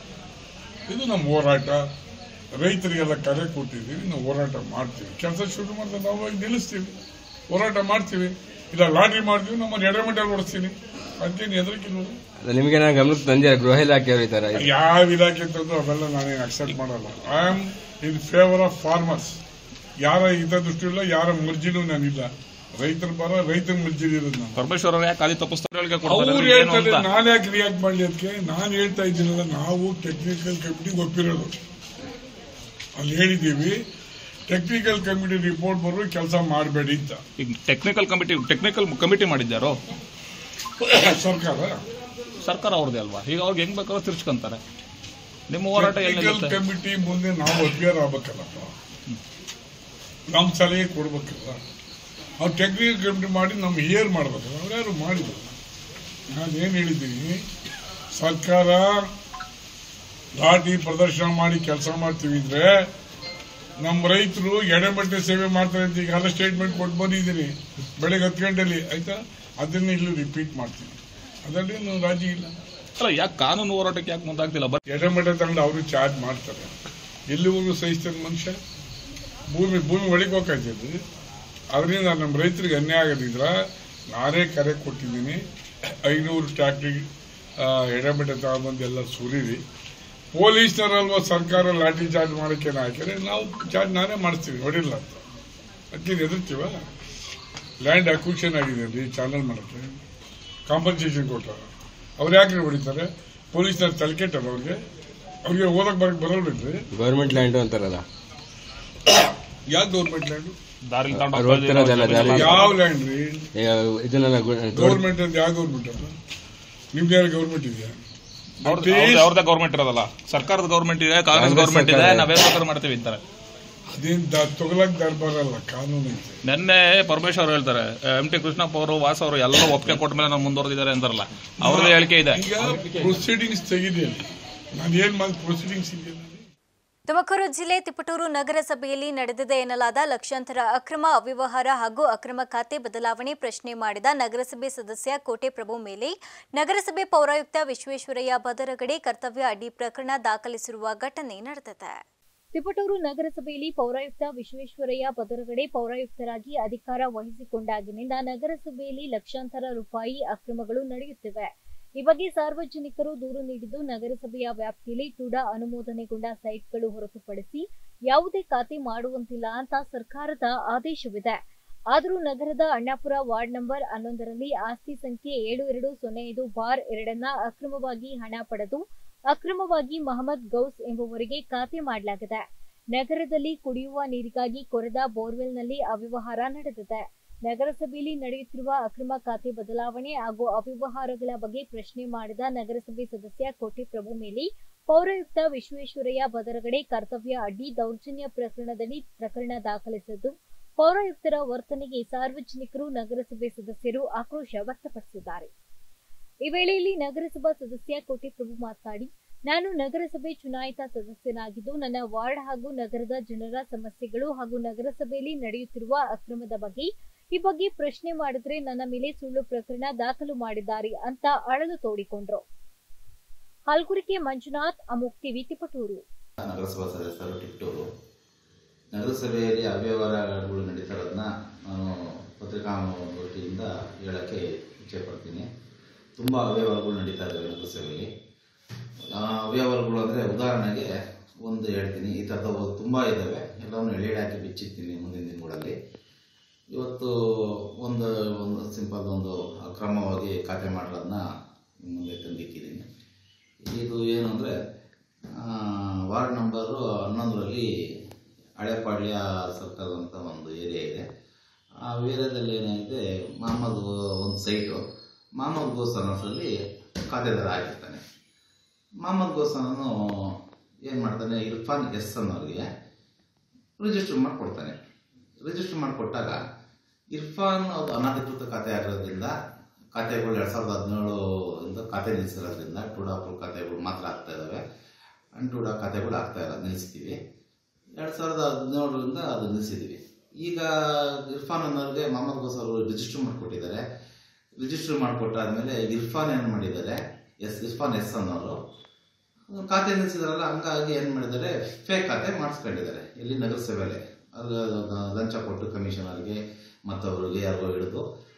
ಇದು ನಮ್ಮ ಹೋರಾಟ. ರೈತರಿಗೆಲ್ಲ ಕರೆ ಕೊಟ್ಟಿದ್ದೀವಿ, ನಾವು ಹೋರಾಟ ಮಾಡ್ತೀವಿ. ಕೆಲಸ ಶುರು ಮಾಡಿದ್ರೆ ನಾವು ನಿಲ್ಲಿಸ್ತೀವಿ, ಹೋರಾಟ ಮಾಡ್ತೀವಿ. ಇಲ್ಲ ಲಾಟ್ರಿ ಮಾಡ್ತೀವಿ, ನಮ್ಮ ಎಡಮೆಂಟಲ್ಲಿ ಓಡಿಸ್ತೀನಿ. ಅದಕ್ಕೇನು ಹೆದರಿಕಿಲ್ಲ. ನಿಮಗೆ ನಾನು ಗಮನಕ್ಕೆ ತಂದೆ ಗೃಹ ಇಲಾಖೆಯವರು ಇದ್ದಾರೆ. ಯಾವ ಇಲಾಖೆ ತಂದು ಅವೆಲ್ಲ ನಾನೇನು ಅಕ್ಸೆಪ್ಟ್ ಮಾಡಲ್ಲ. I am in favour of farmers. ಯಾರ ಹಿತದೃಷ್ಟಿ ಇಲ್ಲ, ಯಾರ ಮರ್ಜಿನೂ ನಾನಿಲ್ಲ. ರೈತರ ಪರ ರೈತರ ಮರ್ಜಿಲಿ ಇರೋದು ನಾನು. ಪರಮೇಶ್ವರ ಖಾಲಿ ತಪ್ಪಿಸ್ತಾರೆ. ಅವ್ರು ಹೇಳ್ತಾರೆ, ನಾನು ಯಾಕೆ ರಿಯಾಕ್ಟ್ ಮಾಡಲಿ ಅದಕ್ಕೆ? ನಾನು ಹೇಳ್ತಾ ಇದ್ದೀನಲ್ಲ, ನಾವು ಟೆಕ್ನಿಕಲ್ ಕಮಿಟಿಗೆ ಒಪ್ಪಿರೋದು. ಅಲ್ಲಿ ಹೇಳಿದ್ದೀವಿ ಟೆಕ್ನಿಕಲ್ ಕಮಿಟಿ ರಿಪೋರ್ಟ್ ಬರೋ ಕೆಲಸ ಮಾಡಬೇಡಿ ಅಂತ. ಈಗ ಟೆಕ್ನಿಕಲ್ ಕಮಿಟಿ ಟೆಕ್ನಿಕಲ್ ಕಮಿಟಿ ಮಾಡಿದ್ದಾರೋ ಸರ್ಕಾರ ಸರ್ಕಾರ ಅವ್ರದೇ ಅಲ್ವಾ? ಈಗ ಅವ್ರಿಗೆ ಹೆಂಗ್ ಬೇಕಾದ್ರೂ ತಿರ್ಚ್ಕೊಂತಾರೆ. ನಿಮ್ಮ ಹೋರಾಟ ಟೆಕ್ನಿಕಲ್ ಕಮಿಟಿ ಮುಂದೆ ನಾವು ಅಭ್ಯಾರ ಆಗ್ಬೇಕಲ್ಲಪ್ಪ, ನಮ್ಮ ಸಲಹೆ ಕೊಡ್ಬೇಕಲ್ಲ. ಅವ್ರು ಟೆಕ್ನಿಕಲ್ ಕಮಿಟಿ ಮಾಡಿ ನಮ್ಗೆ ಹೇರ್ ಮಾಡ್ಬೇಕಲ್ಲ. ಅವ್ರು ಯಾರು ಮಾಡಿದ್ರು? ನಾನೇನು ಹೇಳಿದ್ದೀನಿ, ಸರ್ಕಾರ ಲಾಠಿ ಪ್ರದರ್ಶನ ಮಾಡಿ ಕೆಲಸ ಮಾಡ್ತೀವಿ ಇದ್ರೆ ನಮ್ಮ ರೈತರು ಎಡೆಮಟ್ಟೆ ಸೇವೆ ಮಾಡ್ತಾರೆ ಅಂತ ಈಗ ಸ್ಟೇಟ್ಮೆಂಟ್ ಕೊಟ್ಟು ಬಂದಿದ್ದೀನಿ ಬೆಳಗ್ಗೆ ಹತ್ತು ಗಂಟೆಯಲ್ಲಿ. ಆಯ್ತಾ? ಅದನ್ನ ಇಲ್ಲಿ ರಿಪೀಟ್ ಮಾಡ್ತೀನಿ. ಅದರಲ್ಲಿ ನಾವು ರಾಜಿ ಇಲ್ಲ. ಅಲ್ಲ, ಯಾಕೆ ಕಾನೂನು ಹೋರಾಟಕ್ಕೆ ಯಾಕೆ ಮುಂದಾಗ್ತಿಲ್ಲ? ಎಡೆಮಟ್ಟೆ ತಗೊಂಡು ಅವರು ಚಾರ್ಜ್ ಮಾಡ್ತಾರೆ. ಎಲ್ಲಿವರೆಗೂ ಸಹಿಸ್ತಾರೆ ಮನುಷ್ಯ? ಭೂಮಿ ಭೂಮಿ ಒಳಗೆ ಹೋಗ್ತಿದ್ದು ಅದರಿಂದ ನಮ್ಮ ರೈತರಿಗೆ ಅನ್ಯಾಯ ಆಗದಿದ್ರ ನಾನೇ ಕರೆ ಕೊಟ್ಟಿದ್ದೀನಿ. ಐನೂರು ಟ್ಯಾಕ್ಟ್ರಿ ಎಡೆಮಟ್ಟೆ ತಗೊಂಡ್ಬಂದು ಎಲ್ಲ ಸುರಿರಿ. ಪೊಲೀಸ್ನರಲ್ವ ಸರ್ಕಾರ ಲಾಠಿ ಚಾರ್ಜ್ ಮಾಡೋಕ್ಕೆ ಹಾಕಿದ್ರೆ ನಾವು ಚಾರ್ಜ್ ನಾನೇ ಮಾಡಿಸ್ತೀವಿ, ಹೊಡಿಲ್ಲ ಅಂತ. ಅದಕ್ಕೆ ಎದುರ್ತೀವ? ಲ್ಯಾಂಡ್ ಅಕ್ವಿಷನ್ ಆಗಿದೆ ಅಲ್ಲಿ ಚಾನಲ್ ಮಾಡೋಕ್ಕೆ ಕಾಂಪನ್ಸೇಷನ್ ಕೊಟ್ಟಾರ. ಅವ್ರು ಯಾಕೆ ಹೊಡಿತಾರೆ? ಪೊಲೀಸ್ನವ್ರು ತಲೆಕೆಟ್ಟಲ್ಲ ಅವ್ರಿಗೆ? ಅವ್ರಿಗೆ ಓದಕ್ ಬರಕ್ ಬರಲ್ಬೇಕ್ರಿ? ಗೌರ್ಮೆಂಟ್ ಲ್ಯಾಂಡ್ ಅಂತಾರಲ್ಲ, ಯಾವ ಗೌರ್ಮೆಂಟ್ ಲ್ಯಾಂಡ್? ಯಾವ ಲ್ಯಾಂಡ್ ರೀ? ಗೌರ್ಮೆಂಟ್ ಅಂತ ಯಾವ ಗೌರ್ಮೆಂಟ್ ಅಲ್ಲ? ನಿಮ್ದು ಯಾರು ಗೌರ್ಮೆಂಟ್ ಇದೆಯಾ? ಅವ್ರದ್ದೇ ಗೌರ್ಮೆಂಟ್ ಇರೋದಲ್ಲ, ಸರ್ಕಾರದ ಗೌರ್ಮೆಂಟ್ ಇದೆ, ಕಾಂಗ್ರೆಸ್ ಗೌರ್ಮೆಂಟ್ ಇದೆ, ನಾವೇನು ಮಾಡ್ತೀವಿ ಅಂತಾರೆ. ಅದೇನ್ ತೊಗಲಕ್ ದರ್ಬಾರಲ್ಲ, ಕಾನೂನು ಐತೆ. ನಿನ್ನೆ ಪರಮೇಶ್ವರ್ ಹೇಳ್ತಾರೆ, ಎಂ ಟಿ ಕೃಷ್ಣಪ್ಪ ಅವರು, ವಾಸ ಅವರು ಎಲ್ಲ ಒಪ್ಪಿಗೆ ಕೊಟ್ಟ ಮೇಲೆ ನಾವು ಮುಂದುವರೆದಿದ್ದಾರೆ ಅಂತಾರಲ್ಲ, ಅವ್ರದ್ದು ಹೇಳಿಕೆ ಇದೆ. ಈಗ ಪ್ರೊಸೀಡಿಂಗ್ಸ್ ತೆಗಿದೆ. ನಾನು ಏನ್ ಮಾಡಿ ಪ್ರೊಸೀಡಿಂಗ್ಸ್ ಇದೆಯಲ್ಲ ತುಮಕೂರು ಜಿಲ್ಲೆ ತಿಪಟೂರು ನಗರಸಭೆಯಲ್ಲಿ ನಡೆದಿದೆ ಎನ್ನಲಾದ ಲಕ್ಷಾಂತರ ಅಕ್ರಮ ಅವ್ಯವಹಾರ ಹಾಗೂ ಅಕ್ರಮ ಖಾತೆ ಬದಲಾವಣೆ ಪ್ರಶ್ನೆ ಮಾಡಿದ ನಗರಸಭೆ ಸದಸ್ಯ ಕೋಟೆ ಪ್ರಭು ಮೇಲೆ ನಗರಸಭೆ ಪೌರಾಯುಕ್ತ ವಿಶ್ವೇಶ್ವರಯ್ಯ ಬದರಗಡೆ ಕರ್ತವ್ಯ ಅಡ್ಡಿ ಪ್ರಕರಣ ದಾಖಲಿಸಿರುವ ಘಟನೆ ನಡೆದಿದೆ. ತಿಪಟೂರು ನಗರಸಭೆಯಲ್ಲಿ ಪೌರಾಯುಕ್ತ ವಿಶ್ವೇಶ್ವರಯ್ಯ ಬದರಗಡೆ ಪೌರಾಯುಕ್ತರಾಗಿ ಅಧಿಕಾರ ವಹಿಸಿಕೊಂಡಾಗಿನಿಂದ ನಗರಸಭೆಯಲ್ಲಿ ಲಕ್ಷಾಂತರ ರೂಪಾಯಿ ಅಕ್ರಮಗಳು ನಡೆಯುತ್ತಿವೆ. ಈ ಬಗ್ಗೆ ಸಾರ್ವಜನಿಕರು ದೂರು ನೀಡಿದ್ದು ನಗರಸಭೆಯ ವ್ಯಾಪ್ತಿಯಲ್ಲಿ ಟುಡಾ ಅನುಮೋದನೆಗೊಂಡ ಸೈಟ್ಗಳು ಹೊರತುಪಡಿಸಿ ಯಾವುದೇ ಖಾತೆ ಮಾಡುವಂತಿಲ್ಲ ಅಂತ ಸರ್ಕಾರದ ಆದೇಶವಿದೆ. ಆದರೂ ನಗರದ ಅಣ್ಣಾಪುರ ವಾರ್ಡ್ ನಂಬರ್ ಹನ್ನೊಂದರಲ್ಲಿ ಆಸ್ತಿ ಸಂಖ್ಯೆ ಏಳು ಎರಡು ಸೊನ್ನೆ ಐದು ಬಾರ್ ಎರಡನ್ನ ಅಕ್ರಮವಾಗಿ ಹಣ ಪಡೆದು ಅಕ್ರಮವಾಗಿ ಮಹಮ್ಮದ್ ಗೌಸ್ ಎಂಬುವರಿಗೆ ಖಾತೆ ಮಾಡಲಾಗಿದೆ. ನಗರದಲ್ಲಿ ಕುಡಿಯುವ ನೀರಿಗಾಗಿ ಕೊರೆದ ಬೋರ್ವೆಲ್ನಲ್ಲಿ ಅವ್ಯವಹಾರ ನಡೆದಿದೆ. ನಗರಸಭೆಯಲ್ಲಿ ನಡೆಯುತ್ತಿರುವ ಅಕ್ರಮ ಖಾತೆ ಬದಲಾವಣೆ ಹಾಗೂ ಅವ್ಯವಹಾರಗಳ ಬಗ್ಗೆ ಪ್ರಶ್ನೆ ಮಾಡಿದ ನಗರಸಭೆ ಸದಸ್ಯ ಕೋಟೆ ಪ್ರಭು ಮೇಲೆ ಪೌರಾಯುಕ್ತ ವಿಶ್ವೇಶ್ವರಯ್ಯ ಬದರಗಡೆ ಕರ್ತವ್ಯ ಅಡ್ಡಿ ದೌರ್ಜನ್ಯ ಪ್ರಕರಣದಲ್ಲಿ ಪ್ರಕರಣ ದಾಖಲಿಸಿದ್ದು, ಪೌರಾಯುಕ್ತರ ವರ್ತನೆಗೆ ಸಾರ್ವಜನಿಕರು ನಗರಸಭೆ ಸದಸ್ಯರು ಆಕ್ರೋಶ ವ್ಯಕ್ತಪಡಿಸಿದ್ದಾರೆ. ಈ ವೇಳೆಯಲ್ಲಿ ನಗರಸಭಾ ಸದಸ್ಯ ಕೋಟೆ ಪ್ರಭು ಮಾತನಾಡಿ, ನಾನು ನಗರಸಭೆ ಚುನಾಯಿತ ಸದಸ್ಯನಾಗಿದ್ದು ನನ್ನ ವಾರ್ಡ್ ಹಾಗೂ ನಗರದ ಜನರ ಸಮಸ್ಯೆಗಳು ಹಾಗೂ ನಗರಸಭೆಯಲ್ಲಿ ನಡೆಯುತ್ತಿರುವ ಅಕ್ರಮದ ಬಗ್ಗೆ ಈ ಬಗ್ಗೆ ಪ್ರಶ್ನೆ ಮಾಡಿದ್ರೆ ನನ್ನ ಮೇಲೆ ಸುಳ್ಳು ಪ್ರಕರಣ ದಾಖಲು ಮಾಡಿದ್ದಾರೆ ಅಂತ ಅಳಲು ತೋಡಿಕೊಂಡ್ರು. ಹಲ್ಗುರಿಕೆ ಮಂಜುನಾಥ್, ಅಮೋಕ್ ಟಿವಿ, ತಿಪಟೂರು. ನಗರಸಭಾ ಸದಸ್ಯರು ತಿಪಟೂರು ನಗರಸಭೆಯಲ್ಲಿ ಅವ್ಯವಹಾರಗಳು ನಡೀತಾ ಇರೋದನ್ನ ನಾನು ಪತ್ರಿಕಾಗೋಷ್ಠಿಯಿಂದ ಹೇಳಕ್ಕೆ ಇಚ್ಛೆ ಪಡ್ತೀನಿ. ತುಂಬ ಅವ್ಯವಹಾರಗಳು ನಡೀತಾ ಇದ್ದಾವೆ ನಗರಸಭೆಯಲ್ಲಿ. ಅವ್ಯವಹಾರಗಳು ಅಂದರೆ ಉದಾಹರಣೆಗೆ ಒಂದು ಹೇಳ್ತೀನಿ, ಈ ಥರದ್ದು ತುಂಬ ಇದ್ದಾವೆ. ಎಲ್ಲವನ್ನು ಎಳೆ ಹಾಕಿ ಬಿಚ್ಚಿರ್ತೀನಿ ಮುಂದಿನ ದಿನಗಳಲ್ಲಿ. ಇವತ್ತು ಒಂದು ಒಂದು ಸಿಂಪಲ್ ಒಂದು ಅಕ್ರಮವಾಗಿ ಖಾತೆ ಮಾಡಿರೋದನ್ನ ಮುಂದೆ ತಂದಿಕ್ಕಿದ್ದೀನಿ. ಇದು ಏನು ಅಂದರೆ ವಾರ್ಡ್ ನಂಬರು ಹನ್ನೊಂದರಲ್ಲಿ ಹಳೆಪಾಳ್ಯ ಸರ್ಕಲ್ ಅಂತ ಒಂದು ಏರಿಯಾ ಇದೆ. ಆ ಏರಿಯಾದಲ್ಲಿ ಏನಾಗಿದೆ, ಮಹಮ್ಮದ್ ಒಂದು ಸೈಟು ಮಹಮ್ಮದ್ ಗೋಸನಲ್ಲಿ ಖಾತೆದಾರ ಆಗಿರ್ತಾನೆ. ಮಹಮ್ಮದ್ ಗೋಸನನ್ನು ಏನು ಮಾಡ್ತಾನೆ, ಇರ್ಫಾನ್ ಎಸ್ ಅನ್ನೋರಿಗೆ ರಿಜಿಸ್ಟರ್ ಮಾಡಿಕೊಡ್ತಾನೆ. ರಿಜಿಸ್ಟರ್ ಮಾಡಿಕೊಟ್ಟಾಗ ಇರ್ಫಾನ್ ಅದು ಅನಧಿಕೃತ ಖಾತೆ ಆಗಿರೋದ್ರಿಂದ ಖಾತೆಗಳು ಎರಡು ಸಾವಿರದ ಹದಿನೇಳು ಇಂದ ಖಾತೆ ನಿಲ್ಲಿಸಿರೋದ್ರಿಂದ ಟುಡಾ ಖಾತೆಗಳು ಮಾತ್ರ ಆಗ್ತಾ ಇದ್ದಾವೆ. ಅಂಡ್ ಟುಡಾ ಖಾತೆಗಳು ಆಗ್ತಾ ಇರೋದು ನಿಲ್ಲಿಸ್ತೀವಿ. ಎರಡು ಸಾವಿರದ ಹದಿನೇಳರಿಂದ ಅದು ನಿಲ್ಲಿಸಿದ್ದೀವಿ. ಈಗ ಇರ್ಫಾನ್ ಅನ್ನೋರಿಗೆ ಮಹಮ್ಮದ್ ಗೋಸ್ ಅವರು ರಿಜಿಸ್ಟರ್ ಮಾಡಿಕೊಟ್ಟಿದ್ದಾರೆ. ರಿಜಿಸ್ಟರ್ ಮಾಡಿಕೊಟ್ಟಾದ್ಮೇಲೆ ಇರ್ಫಾನ್ ಏನು ಮಾಡಿದ್ದಾರೆ, ಎಸ್ ಇರ್ಫಾನ್ ಎಸ್ ಅನ್ನೋರು ಖಾತೆ ನಿಲ್ಲಿಸಿದಾರಲ್ಲ, ಹಂಗಾಗಿ ಏನು ಮಾಡಿದ್ದಾರೆ, ಫೇಕ್ ಖಾತೆ ಮಾಡಿಸ್ಕೊಂಡಿದ್ದಾರೆ. ಇಲ್ಲಿ ನಗರಸಭೆಯಲ್ಲೇ ಅದು ಲಂಚ ಕೊಟ್ಟು ಕಮಿಷನರ್ಗೆ ಮತ್ತೊಬ್ಬರಿಗೆ ಯಾರಿಗೋ ಹಿಡಿದು.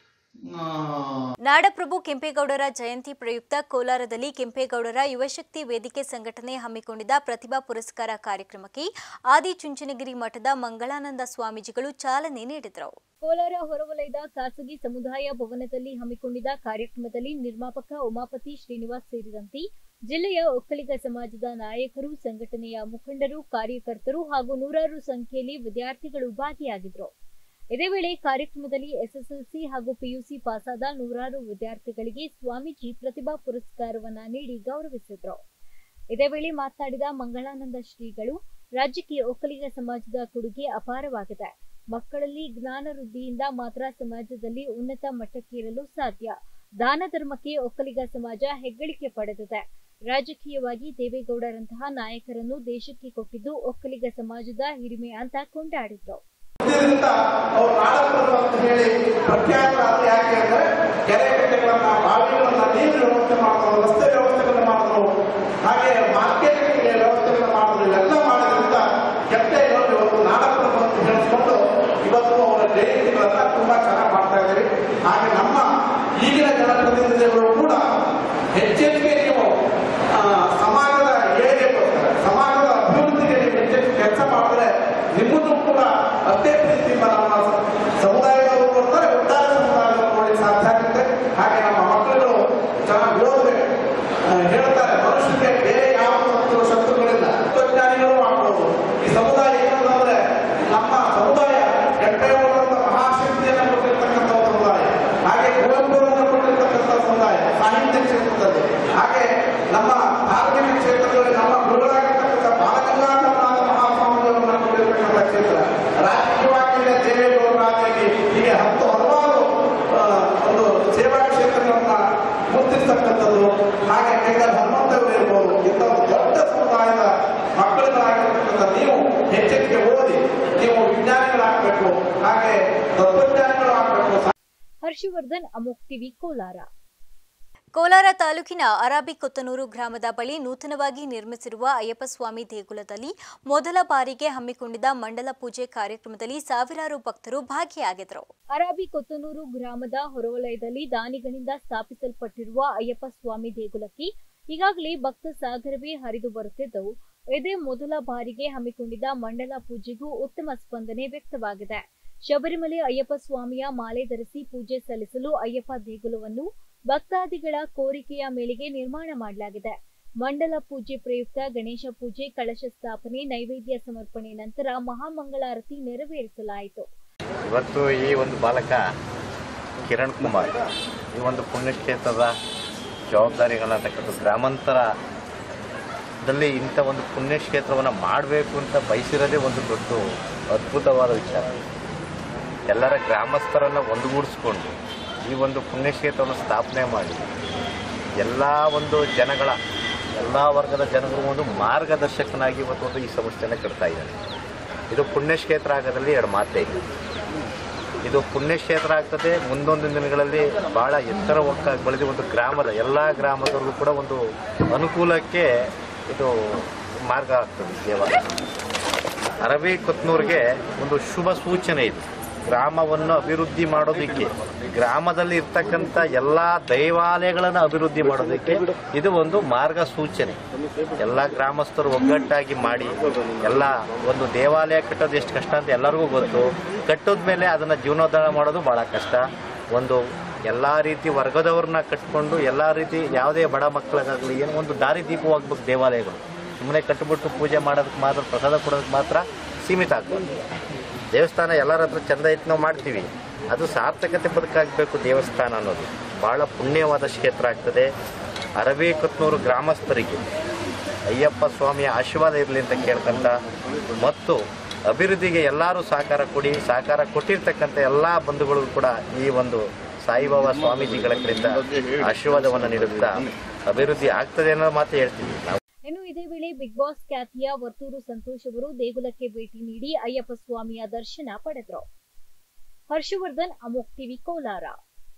ನಾಡಪ್ರಭು ಕೆಂಪೇಗೌಡರ ಜಯಂತಿ ಪ್ರಯುಕ್ತ ಕೋಲಾರದಲ್ಲಿ ಕೆಂಪೇಗೌಡರ ಯುವಶಕ್ತಿ ವೇದಿಕೆ ಸಂಘಟನೆ ಹಮ್ಮಿಕೊಂಡಿದ್ದ ಪ್ರತಿಭಾ ಪುರಸ್ಕಾರ ಕಾರ್ಯಕ್ರಮಕ್ಕೆ ಆದಿಚುಂಚನಗಿರಿ ಮಠದ ಮಂಗಳಾನಂದ ಸ್ವಾಮೀಜಿಗಳು ಚಾಲನೆ ನೀಡಿದರು. ಕೋಲಾರ ಹೊರವಲಯದ ಖಾಸಗಿ ಸಮುದಾಯ ಭವನದಲ್ಲಿ ಹಮ್ಮಿಕೊಂಡಿದ್ದ ಕಾರ್ಯಕ್ರಮದಲ್ಲಿ ನಿರ್ಮಾಪಕ ಉಮಾಪತಿ ಶ್ರೀನಿವಾಸ್ ಸೇರಿದಂತೆ ಜಿಲ್ಲೆಯ ಒಕ್ಕಲಿಗ ಸಮಾಜದ ನಾಯಕರು, ಸಂಘಟನೆಯ ಮುಖಂಡರು, ಕಾರ್ಯಕರ್ತರು ಹಾಗೂ ನೂರಾರು ಸಂಖ್ಯೆಯಲ್ಲಿ ವಿದ್ಯಾರ್ಥಿಗಳು ಭಾಗಿಯಾಗಿದ್ದರು. ಇದೇ ವೇಳೆ ಕಾರ್ಯಕ್ರಮದಲ್ಲಿ ಎಸ್ಎಸ್ಎಲ್ಸಿ ಹಾಗೂ ಪಿಯುಸಿ ಪಾಸಾದ ನೂರಾರು ವಿದ್ಯಾರ್ಥಿಗಳಿಗೆ ಸ್ವಾಮೀಜಿ ಪ್ರತಿಭಾ ಪುರಸ್ಕಾರವನ್ನ ನೀಡಿ ಗೌರವಿಸಿದ್ರು. ಇದೇ ವೇಳೆ ಮಾತನಾಡಿದ ಮಂಗಳಾನಂದ ಶ್ರೀಗಳು, ರಾಜ್ಯಕ್ಕೆ ಒಕ್ಕಲಿಗ ಸಮಾಜದ ಕೊಡುಗೆ ಅಪಾರವಾಗಿದೆ. ಮಕ್ಕಳಲ್ಲಿ ಜ್ಞಾನ ವೃದ್ಧಿಯಿಂದ ಮಾತ್ರ ಸಮಾಜದಲ್ಲಿ ಉನ್ನತ ಮಟ್ಟಕ್ಕೇರಲು ಸಾಧ್ಯ. ದಾನ ಧರ್ಮಕ್ಕೆ ಒಕ್ಕಲಿಗ ಸಮಾಜ ಹೆಗ್ಗಳಿಕೆ ಪಡೆದಿದೆ. ರಾಜಕೀಯವಾಗಿ ದೇವೇಗೌಡರಂತಹ ನಾಯಕರನ್ನು ದೇಶಕ್ಕೆ ಕೊಟ್ಟಿದ್ದು ಒಕ್ಕಲಿಗ ಸಮಾಜದ ಹಿರಿಮೆ ಅಂತ ಕೊಂಡಾಡಿದ್ರು. ಅವರು ನಾಡಪ್ರಭು ಅಂತ ಹೇಳಿ ಪ್ರಖ್ಯಾತರಾದ ಯಾಕೆ ಅಂದ್ರೆ ಕೆರೆ ಕಟ್ಟೆಗಳನ್ನ, ಬಾವಿಗಳನ್ನ, ನೀರಿನ ವ್ಯವಸ್ಥೆ ಮಾಡಿದ್ರು, ರಸ್ತೆ ವ್ಯವಸ್ಥೆಗಳನ್ನ ಮಾಡಿದ್ರು, ಹಾಗೆ ಮಾರ್ಕೆಟಿಂಗ್ ವ್ಯವಸ್ಥೆಗಳನ್ನ ಮಾಡಿದ್ರು. ಇವೆಲ್ಲ ಮಾಡೋದ್ರಿಂದ ಕೆಟ್ಟೆಗಳು ಇವತ್ತು ನಾಡಪ್ರಭು ಅಂತ ಹೇಳಿಸ್ಕೊಂಡು ಇವತ್ತು ಅವರ ಜಯಂತಿಗಳನ್ನ ತುಂಬಾ ಚೆನ್ನಾಗಿ ಮಾಡ್ತಾ ಇದ್ದೀವಿ. ಹಾಗೆ ನಮ್ಮ ಈಗಿನ ಜನಪ್ರತಿನಿಧಿಗಳು ಕೂಡ ಹೆಚ್ಚೆಚ್ಚಿಗೆ ನೀವು ಸಮಾಜದ ಏಳಿಗೆಗೋಸ್ಕರ, ಸಮಾಜದ ಅಭಿವೃದ್ಧಿಗೆ ನೀವು ಹೆಚ್ಚೆಚ್ಚು ಕೆಲಸ ಮಾಡಿದ್ರೆ ನಿಮ್ಮನ್ನು ಕೂಡ ಅಷ್ಟೇ ಪ್ರೀತಿಯಿಂದ ನಮ್ಮ ಸಮುದಾಯದವರು ಕೊಡ್ತಾರೆ, ಒಟ್ಟಾರೆ ಸಮುದಾಯದವರು ನೋಡಿ ಸಾಧ್ಯ ಆಗುತ್ತೆ. ಹಾಗೆ ನಮ್ಮ ಮಕ್ಕಳುಗಳು ಚೆನ್ನಾಗಿ ಓದಬೇಕು. ಹೇಳ್ತಾರೆ, ಮನುಷ್ಯನಿಗೆ ಬೇರೆ ಯಾವ ಶತ್ರುಗಳಿಲ್ಲ, ತತ್ವಜ್ಞಾನಿಗಳು ಮಾಡ್ಬೋದು. ಈ ಸಮುದಾಯ ಏನಂದ್ರೆ ನಮ್ಮ ಸಮುದಾಯ ಕೆಂಪೇಗೌಡರಂತ ಮಹಾಶಕ್ತಿಯನ್ನು ಕೊಟ್ಟಿರ್ತಕ್ಕಂಥ ಸಮುದಾಯ, ಹಾಗೆ ಕುವೆಂಪುರನ್ನು ಕೊಟ್ಟಿರ್ತಕ್ಕಂಥ ಸಮುದಾಯ ಸಾಹಿತ್ಯ ಕ್ಷೇತ್ರದಲ್ಲಿ, ಹಾಗೆ ನಮ್ಮ ಧಾರ್ಮಿಕ ಕ್ಷೇತ್ರದಲ್ಲಿ ನಮ್ಮ ಗುರುಗಳಾಗಿರ್ತಕ್ಕಂಥ ಬಾಲಗಂಗಾಧರನಾಥ ಮಹಾಸ್ವಾಮಿಗಳನ್ನು ಕೊಟ್ಟಿರ್ತಕ್ಕಂಥ ಕ್ಷೇತ್ರ, ರಾಜಕೀಯವಾಗಿ ದೇವೇಗೌಡರಾಗಿ ಹೀಗೆ ಹತ್ತು ಹಲವಾರು ಒಂದು ಸೇವಾ ಕ್ಷೇತ್ರಗಳನ್ನ ಗುರುತಿಸ್ತಕ್ಕಂಥದ್ದು. ಹಾಗೆ ಕೈಗ ಹನುಮಂತರು ಇರ್ಬೋದು, ಹಾಗೆ ತತ್ವಜ್ಞಾನಿಗಳು ಆಗಬೇಕು. ಹರ್ಷವರ್ಧನ್, ಅಮೋಕ್ ಟಿವಿ, ಕೋಲಾರ. ಕೋಲಾರ ತಾಲೂಕಿನ ಅರಾಬಿಕೊತ್ತನೂರು ಗ್ರಾಮದ ಬಳಿ ನೂತನವಾಗಿ ನಿರ್ಮಿಸಿರುವ ಅಯ್ಯಪ್ಪ ಸ್ವಾಮಿ ದೇಗುಲದಲ್ಲಿ ಮೊದಲ ಬಾರಿಗೆ ಹಮ್ಮಿಕೊಂಡಿದ್ದ ಮಂಡಲ ಪೂಜೆ ಕಾರ್ಯಕ್ರಮದಲ್ಲಿ ಸಾವಿರಾರು ಭಕ್ತರು ಭಾಗಿಯಾಗಿದ್ದರು. ಅರಾಬಿಕೊತ್ತನೂರು ಗ್ರಾಮದ ಹೊರವಲಯದಲ್ಲಿ ದಾನಿಗಳಿಂದ ಸ್ಥಾಪಿಸಲ್ಪಟ್ಟಿರುವ ಅಯ್ಯಪ್ಪ ಸ್ವಾಮಿ ದೇಗುಲಕ್ಕೆ ಈಗಾಗಲೇ ಭಕ್ತ ಸಾಗರವೇ ಹರಿದು ಬರುತ್ತಿದ್ದು, ಇದೇ ಮೊದಲ ಬಾರಿಗೆ ಹಮ್ಮಿಕೊಂಡಿದ್ದ ಮಂಡಲ ಪೂಜೆಗೂ ಉತ್ತಮ ಸ್ಪಂದನೆ ವ್ಯಕ್ತವಾಗಿದೆ. ಶಬರಿಮಲೆ ಅಯ್ಯಪ್ಪ ಸ್ವಾಮಿಯ ಮಾಲೆ ಧರಿಸಿ ಪೂಜೆ ಸಲ್ಲಿಸಲು ಅಯ್ಯಪ್ಪ ದೇಗುಲವನ್ನು ಭಕ್ತಾದಿಗಳ ಕೋರಿಕೆಯ ಮೇರೆಗೆ ನಿರ್ಮಾಣ ಮಾಡಲಾಗಿದೆ. ಮಂಡಲ ಪೂಜೆ ಪ್ರಯುಕ್ತ ಗಣೇಶ ಪೂಜೆ, ಕಳಶ ಸ್ಥಾಪನೆ, ನೈವೇದ್ಯ ಸಮರ್ಪಣೆ ನಂತರ ಮಹಾಮಂಗಳಾರತಿ ನೆರವೇರಿಸಲಾಯಿತು. ಇವತ್ತು ಈ ಒಂದು ಬಾಲಕ ಕಿರಣ್ ಕುಮಾರ್ ಈ ಒಂದು ಪುಣ್ಯಕ್ಷೇತ್ರದ ಜವಾಬ್ದಾರಿಗಳನ್ನತಕ್ಕಂಥ ಗ್ರಾಮಾಂತರದಲ್ಲಿ ಇಂಥ ಒಂದು ಪುಣ್ಯಕ್ಷೇತ್ರವನ್ನು ಮಾಡಬೇಕು ಅಂತ ಬಯಸಿರೋದೇ ಒಂದು ದೊಡ್ಡ ಅದ್ಭುತವಾದ ವಿಚಾರ. ಎಲ್ಲರ ಗ್ರಾಮಸ್ಥರನ್ನು ಒಂದುಗೂಡಿಸ್ಕೊಂಡು ಈ ಒಂದು ಪುಣ್ಯಕ್ಷೇತ್ರವನ್ನು ಸ್ಥಾಪನೆ ಮಾಡಿ ಎಲ್ಲ ಒಂದು ಜನಗಳ ಎಲ್ಲ ವರ್ಗದ ಜನಗಳು ಒಂದು ಮಾರ್ಗದರ್ಶಕನಾಗಿ ಇವತ್ತು ಈ ಸಂಸ್ಥೆಯನ್ನು ಕಟ್ತಾ ಇದ್ದಾರೆ. ಇದು ಪುಣ್ಯಕ್ಷೇತ್ರ ಆಗೋದ್ರಲ್ಲಿ ಎರಡು ಮಾತೇ ಇದೆ. ಇದು ಪುಣ್ಯಕ್ಷೇತ್ರ ಆಗ್ತದೆ, ಮುಂದೊಂದು ದಿನಗಳಲ್ಲಿ ಭಾಳ ಎತ್ತರವಾಗಿ ಬೆಳೆದು ಒಂದು ಗ್ರಾಮದ ಎಲ್ಲ ಗ್ರಾಮದವ್ರಿಗೂ ಕೂಡ ಒಂದು ಅನುಕೂಲಕ್ಕೆ ಇದು ಮಾರ್ಗ ಆಗ್ತದೆ. ದೇವಾಲಯ ಅರಬಿಕೊತ್ತನೂರಿಗೆ ಒಂದು ಶುಭ ಸೂಚನೆ ಇದೆ. ಗ್ರಾಮವನ್ನು ಅಭಿವೃದ್ಧಿ ಮಾಡೋದಕ್ಕೆ, ಗ್ರಾಮದಲ್ಲಿ ಇರ್ತಕ್ಕಂಥ ಎಲ್ಲ ದೇವಾಲಯಗಳನ್ನು ಅಭಿವೃದ್ಧಿ ಮಾಡೋದಕ್ಕೆ ಇದು ಒಂದು ಮಾರ್ಗ ಸೂಚನೆ. ಎಲ್ಲ ಗ್ರಾಮಸ್ಥರು ಒಗ್ಗಟ್ಟಾಗಿ ಮಾಡಿ ಎಲ್ಲ ಒಂದು ದೇವಾಲಯ ಕಟ್ಟೋದು ಎಷ್ಟು ಕಷ್ಟ ಅಂತ ಎಲ್ಲರಿಗೂ ಗೊತ್ತು. ಕಟ್ಟೋದ ಮೇಲೆ ಅದನ್ನು ಜೀವನೋದ್ಧಾರ ಮಾಡೋದು ಭಾಳ ಕಷ್ಟ. ಒಂದು ಎಲ್ಲ ರೀತಿ ವರ್ಗದವ್ರನ್ನ ಕಟ್ಕೊಂಡು ಎಲ್ಲ ರೀತಿ ಯಾವುದೇ ಬಡ ಮಕ್ಕಳಿಗಾಗಲಿ ಏನು ಒಂದು ದಾರಿದೀಪವಾಗಬೇಕು ದೇವಾಲಯಗಳು. ಸುಮ್ಮನೆ ಕಟ್ಟಿಬಿಟ್ಟು ಪೂಜೆ ಮಾಡೋದಕ್ಕೆ ಮಾತ್ರ, ಪ್ರಸಾದ ಕೊಡೋದಕ್ಕೆ ಮಾತ್ರ ಸೀಮಿತ ಆಗ್ಬೋದು. ದೇವಸ್ಥಾನ ಎಲ್ಲರ ಹತ್ರ ಚೆಂದ ಇತ್ತು ನಾವು ಮಾಡ್ತೀವಿ, ಅದು ಸಾರ್ಥಕತೆ ಬದುಕಾಗಬೇಕು. ದೇವಸ್ಥಾನ ಅನ್ನೋದು ಭಾಳ ಪುಣ್ಯವಾದ ಕ್ಷೇತ್ರ ಆಗ್ತದೆ. ಅರಬಿಕೊತ್ತನೂರು ಗ್ರಾಮಸ್ಥರಿಗೆ ಅಯ್ಯಪ್ಪ ಸ್ವಾಮಿಯ ಆಶೀರ್ವಾದ ಇರಲಿ ಅಂತ ಕೇಳ್ಕೊಂತ, ಮತ್ತು ಅಭಿವೃದ್ಧಿಗೆ ಎಲ್ಲರೂ ಸಹಕಾರ ಕೊಡಿ. ಸಹಕಾರ ಕೊಟ್ಟಿರ್ತಕ್ಕಂಥ ಎಲ್ಲ ಬಂಧುಗಳಿಗೂ ಕೂಡ ಈ ಒಂದು ಸಾಯಿಬಾಬಾ ಸ್ವಾಮೀಜಿಗಳ ಕಡೆಯಿಂದ ಆಶೀರ್ವಾದವನ್ನು ನೀಡುತ್ತಾ ಅಭಿವೃದ್ಧಿ ಆಗ್ತದೆ ಅನ್ನೋ ಮಾತು ಹೇಳ್ತೀವಿ ನಾವು. ಇನ್ನು ಇದೇ ವೇಳೆ ಬಿಗ್ ಬಾಸ್ ಖ್ಯಾತಿಯ ವರ್ತೂರು ಸಂತೋಷ್ ಅವರು ದೇಗುಲಕ್ಕೆ ಭೇಟಿ ನೀಡಿ ಅಯ್ಯಪ್ಪ ಸ್ವಾಮಿಯ ದರ್ಶನ ಪಡೆದರು. ಹರ್ಷವರ್ಧನ್, ಅಮೋಕ್ ಟಿವಿ, ಕೋಲಾರ.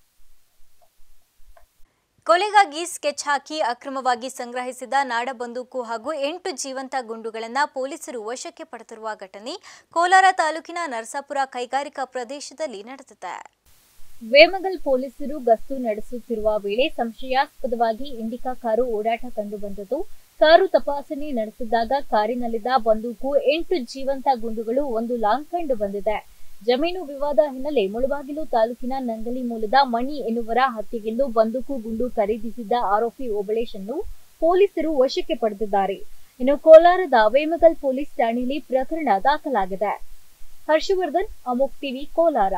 ಕೊಲೆಗಾಗಿ ಸ್ಕೆಚ್ ಹಾಕಿ ಅಕ್ರಮವಾಗಿ ಸಂಗ್ರಹಿಸಿದ ನಾಡ ಬಂದೂಕು ಹಾಗೂ ಎಂಟು ಜೀವಂತ ಗುಂಡುಗಳನ್ನು ಪೊಲೀಸರು ವಶಕ್ಕೆ ಪಡೆದಿರುವ ಘಟನೆ ಕೋಲಾರ ತಾಲೂಕಿನ ನರಸಾಪುರ ಕೈಗಾರಿಕಾ ಪ್ರದೇಶದಲ್ಲಿ ನಡೆದಿದೆ. ವೇಮಗಲ್ ಪೊಲೀಸರು ಗಸ್ತು ನಡೆಸುತ್ತಿರುವ ವೇಳೆ ಸಂಶಯಾಸ್ಪದವಾಗಿ ಇಂಡಿಕಾ ಕಾರು ಓಡಾಟ ಕಂಡುಬಂದಿದ್ದು, ಕಾರು ತಪಾಸಣೆ ನಡೆಸಿದಾಗ ಕಾರಿನಲ್ಲಿದ್ದ ಬಂದೂಕು, ಎಂಟು ಜೀವಂತ ಗುಂಡುಗಳು, ಒಂದು ಲಾಂಗ್ ಕಂಡು ಬಂದಿದೆ. ಜಮೀನು ವಿವಾದ ಹಿನ್ನೆಲೆ ಮುಳಬಾಗಿಲು ತಾಲೂಕಿನ ನಂಗಲಿ ಮೂಲದ ಮಣಿ ಎನ್ನುವರ ಹತ್ಯೆಗೆಂದು ಬಂದೂಕು ಗುಂಡು ಖರೀದಿಸಿದ್ದ ಆರೋಪಿ ಓಬಳೇಶ್ ಅನ್ನು ಪೊಲೀಸರು ವಶಕ್ಕೆ ಪಡೆದಿದ್ದಾರೆ. ಇನ್ನು ಕೋಲಾರದ ವೇಮಗಲ್ ಪೊಲೀಸ್ ಠಾಣೆಯಲ್ಲಿ ಪ್ರಕರಣ ದಾಖಲಾಗಿದೆ. ಹರ್ಷವರ್ಧನ್, ಅಮೋಕ್ ಟಿವಿ, ಕೋಲಾರ.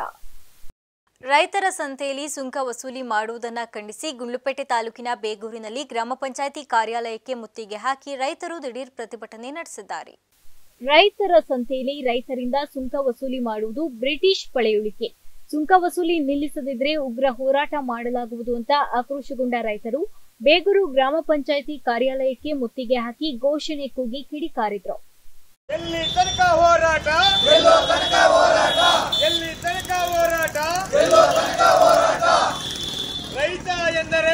ರೈತರ ಸಂತೆಯಲ್ಲಿ ಸುಂಕ ವಸೂಲಿ ಮಾಡುವುದನ್ನು ಖಂಡಿಸಿ ಗುಂಡ್ಲುಪೇಟೆ ತಾಲೂಕಿನ ಬೇಗೂರಿನಲ್ಲಿ ಗ್ರಾಮ ಪಂಚಾಯಿತಿ ಕಾರ್ಯಾಲಯಕ್ಕೆ ಮುತ್ತಿಗೆ ಹಾಕಿ ರೈತರು ದಿಢೀರ್ ಪ್ರತಿಭಟನೆ ನಡೆಸಿದ್ದಾರೆ. ರೈತರ ಸಂತೆಯಲ್ಲಿ ರೈತರಿಂದ ಸುಂಕ ವಸೂಲಿ ಮಾಡುವುದು ಬ್ರಿಟಿಷ್ ಪಳೆಯುಳಿಕೆ. ಸುಂಕ ವಸೂಲಿ ನಿಲ್ಲಿಸದಿದ್ರೆ ಉಗ್ರ ಹೋರಾಟ ಮಾಡಲಾಗುವುದು ಅಂತ ಆಕ್ರೋಶಗೊಂಡ ರೈತರು ಬೇಗೂರು ಗ್ರಾಮ ಪಂಚಾಯಿತಿ ಕಾರ್ಯಾಲಯಕ್ಕೆ ಮುತ್ತಿಗೆ ಹಾಕಿ ಘೋಷಣೆ ಕೂಗಿ ಕಿಡಿಕಾರಿದ್ರು. ಎಲ್ಲಿ ತನಕ ಹೋರಾಟ, ಎಲ್ಲೋ ತನಕ ಹೋರಾಟ, ಎಲ್ಲಿ ತನಕ ಹೋರಾಟ, ಎಲ್ಲೋ ತನಕ ಹೋರಾಟ. ರೈತ ಎಂದರೆ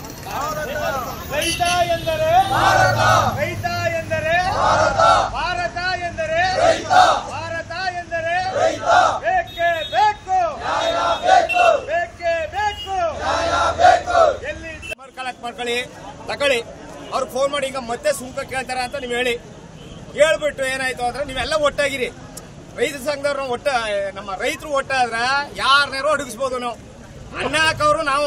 ರೈತ ಎಂದರೆ ಭಾರತ, ರೈತ ಎಂದರೆ ಭಾರತ, ಭಾರತ ಎಂದರೆ ರೈತ, ಭಾರತ ಎಂದರೆ ರೈತ. ಬೇಕೇ ಬೇಕು ನ್ಯಾಯ, ಬೇಕು ಬೇಕೇ ಬೇಕು ನ್ಯಾಯ, ಬೇಕು. ಎಲ್ಲಿ ಕಲೆಕ್ಟ್ ಮಾಡ್ಕೊಳ್ಳಿ, ತಗೊಳ್ಳಿ. ಅವ್ರಿಗೆ ಫೋನ್ ಮಾಡಿ ಈಗ ಮತ್ತೆ ಸುಂಕ ಕೇಳ್ತಾರ ಅಂತ ನೀವು ಹೇಳಿ. ಹೇಳ್ಬಿಟ್ಟು ಏನಾಯ್ತು ಅಂದ್ರೆ ನೀವೆಲ್ಲ ಒಟ್ಟಾಗಿರಿ. ರೈತ ಸಂಘದವ್ರು ಒಟ್ಟ, ನಮ್ಮ ರೈತರು ಒಟ್ಟಾದ್ರ ಯಾರನ್ನಾರು ಅಡಗಿಸ್ಬೋದು. ನಾವು ಅನ್ನ ಹಾಕೋರು, ನಾವು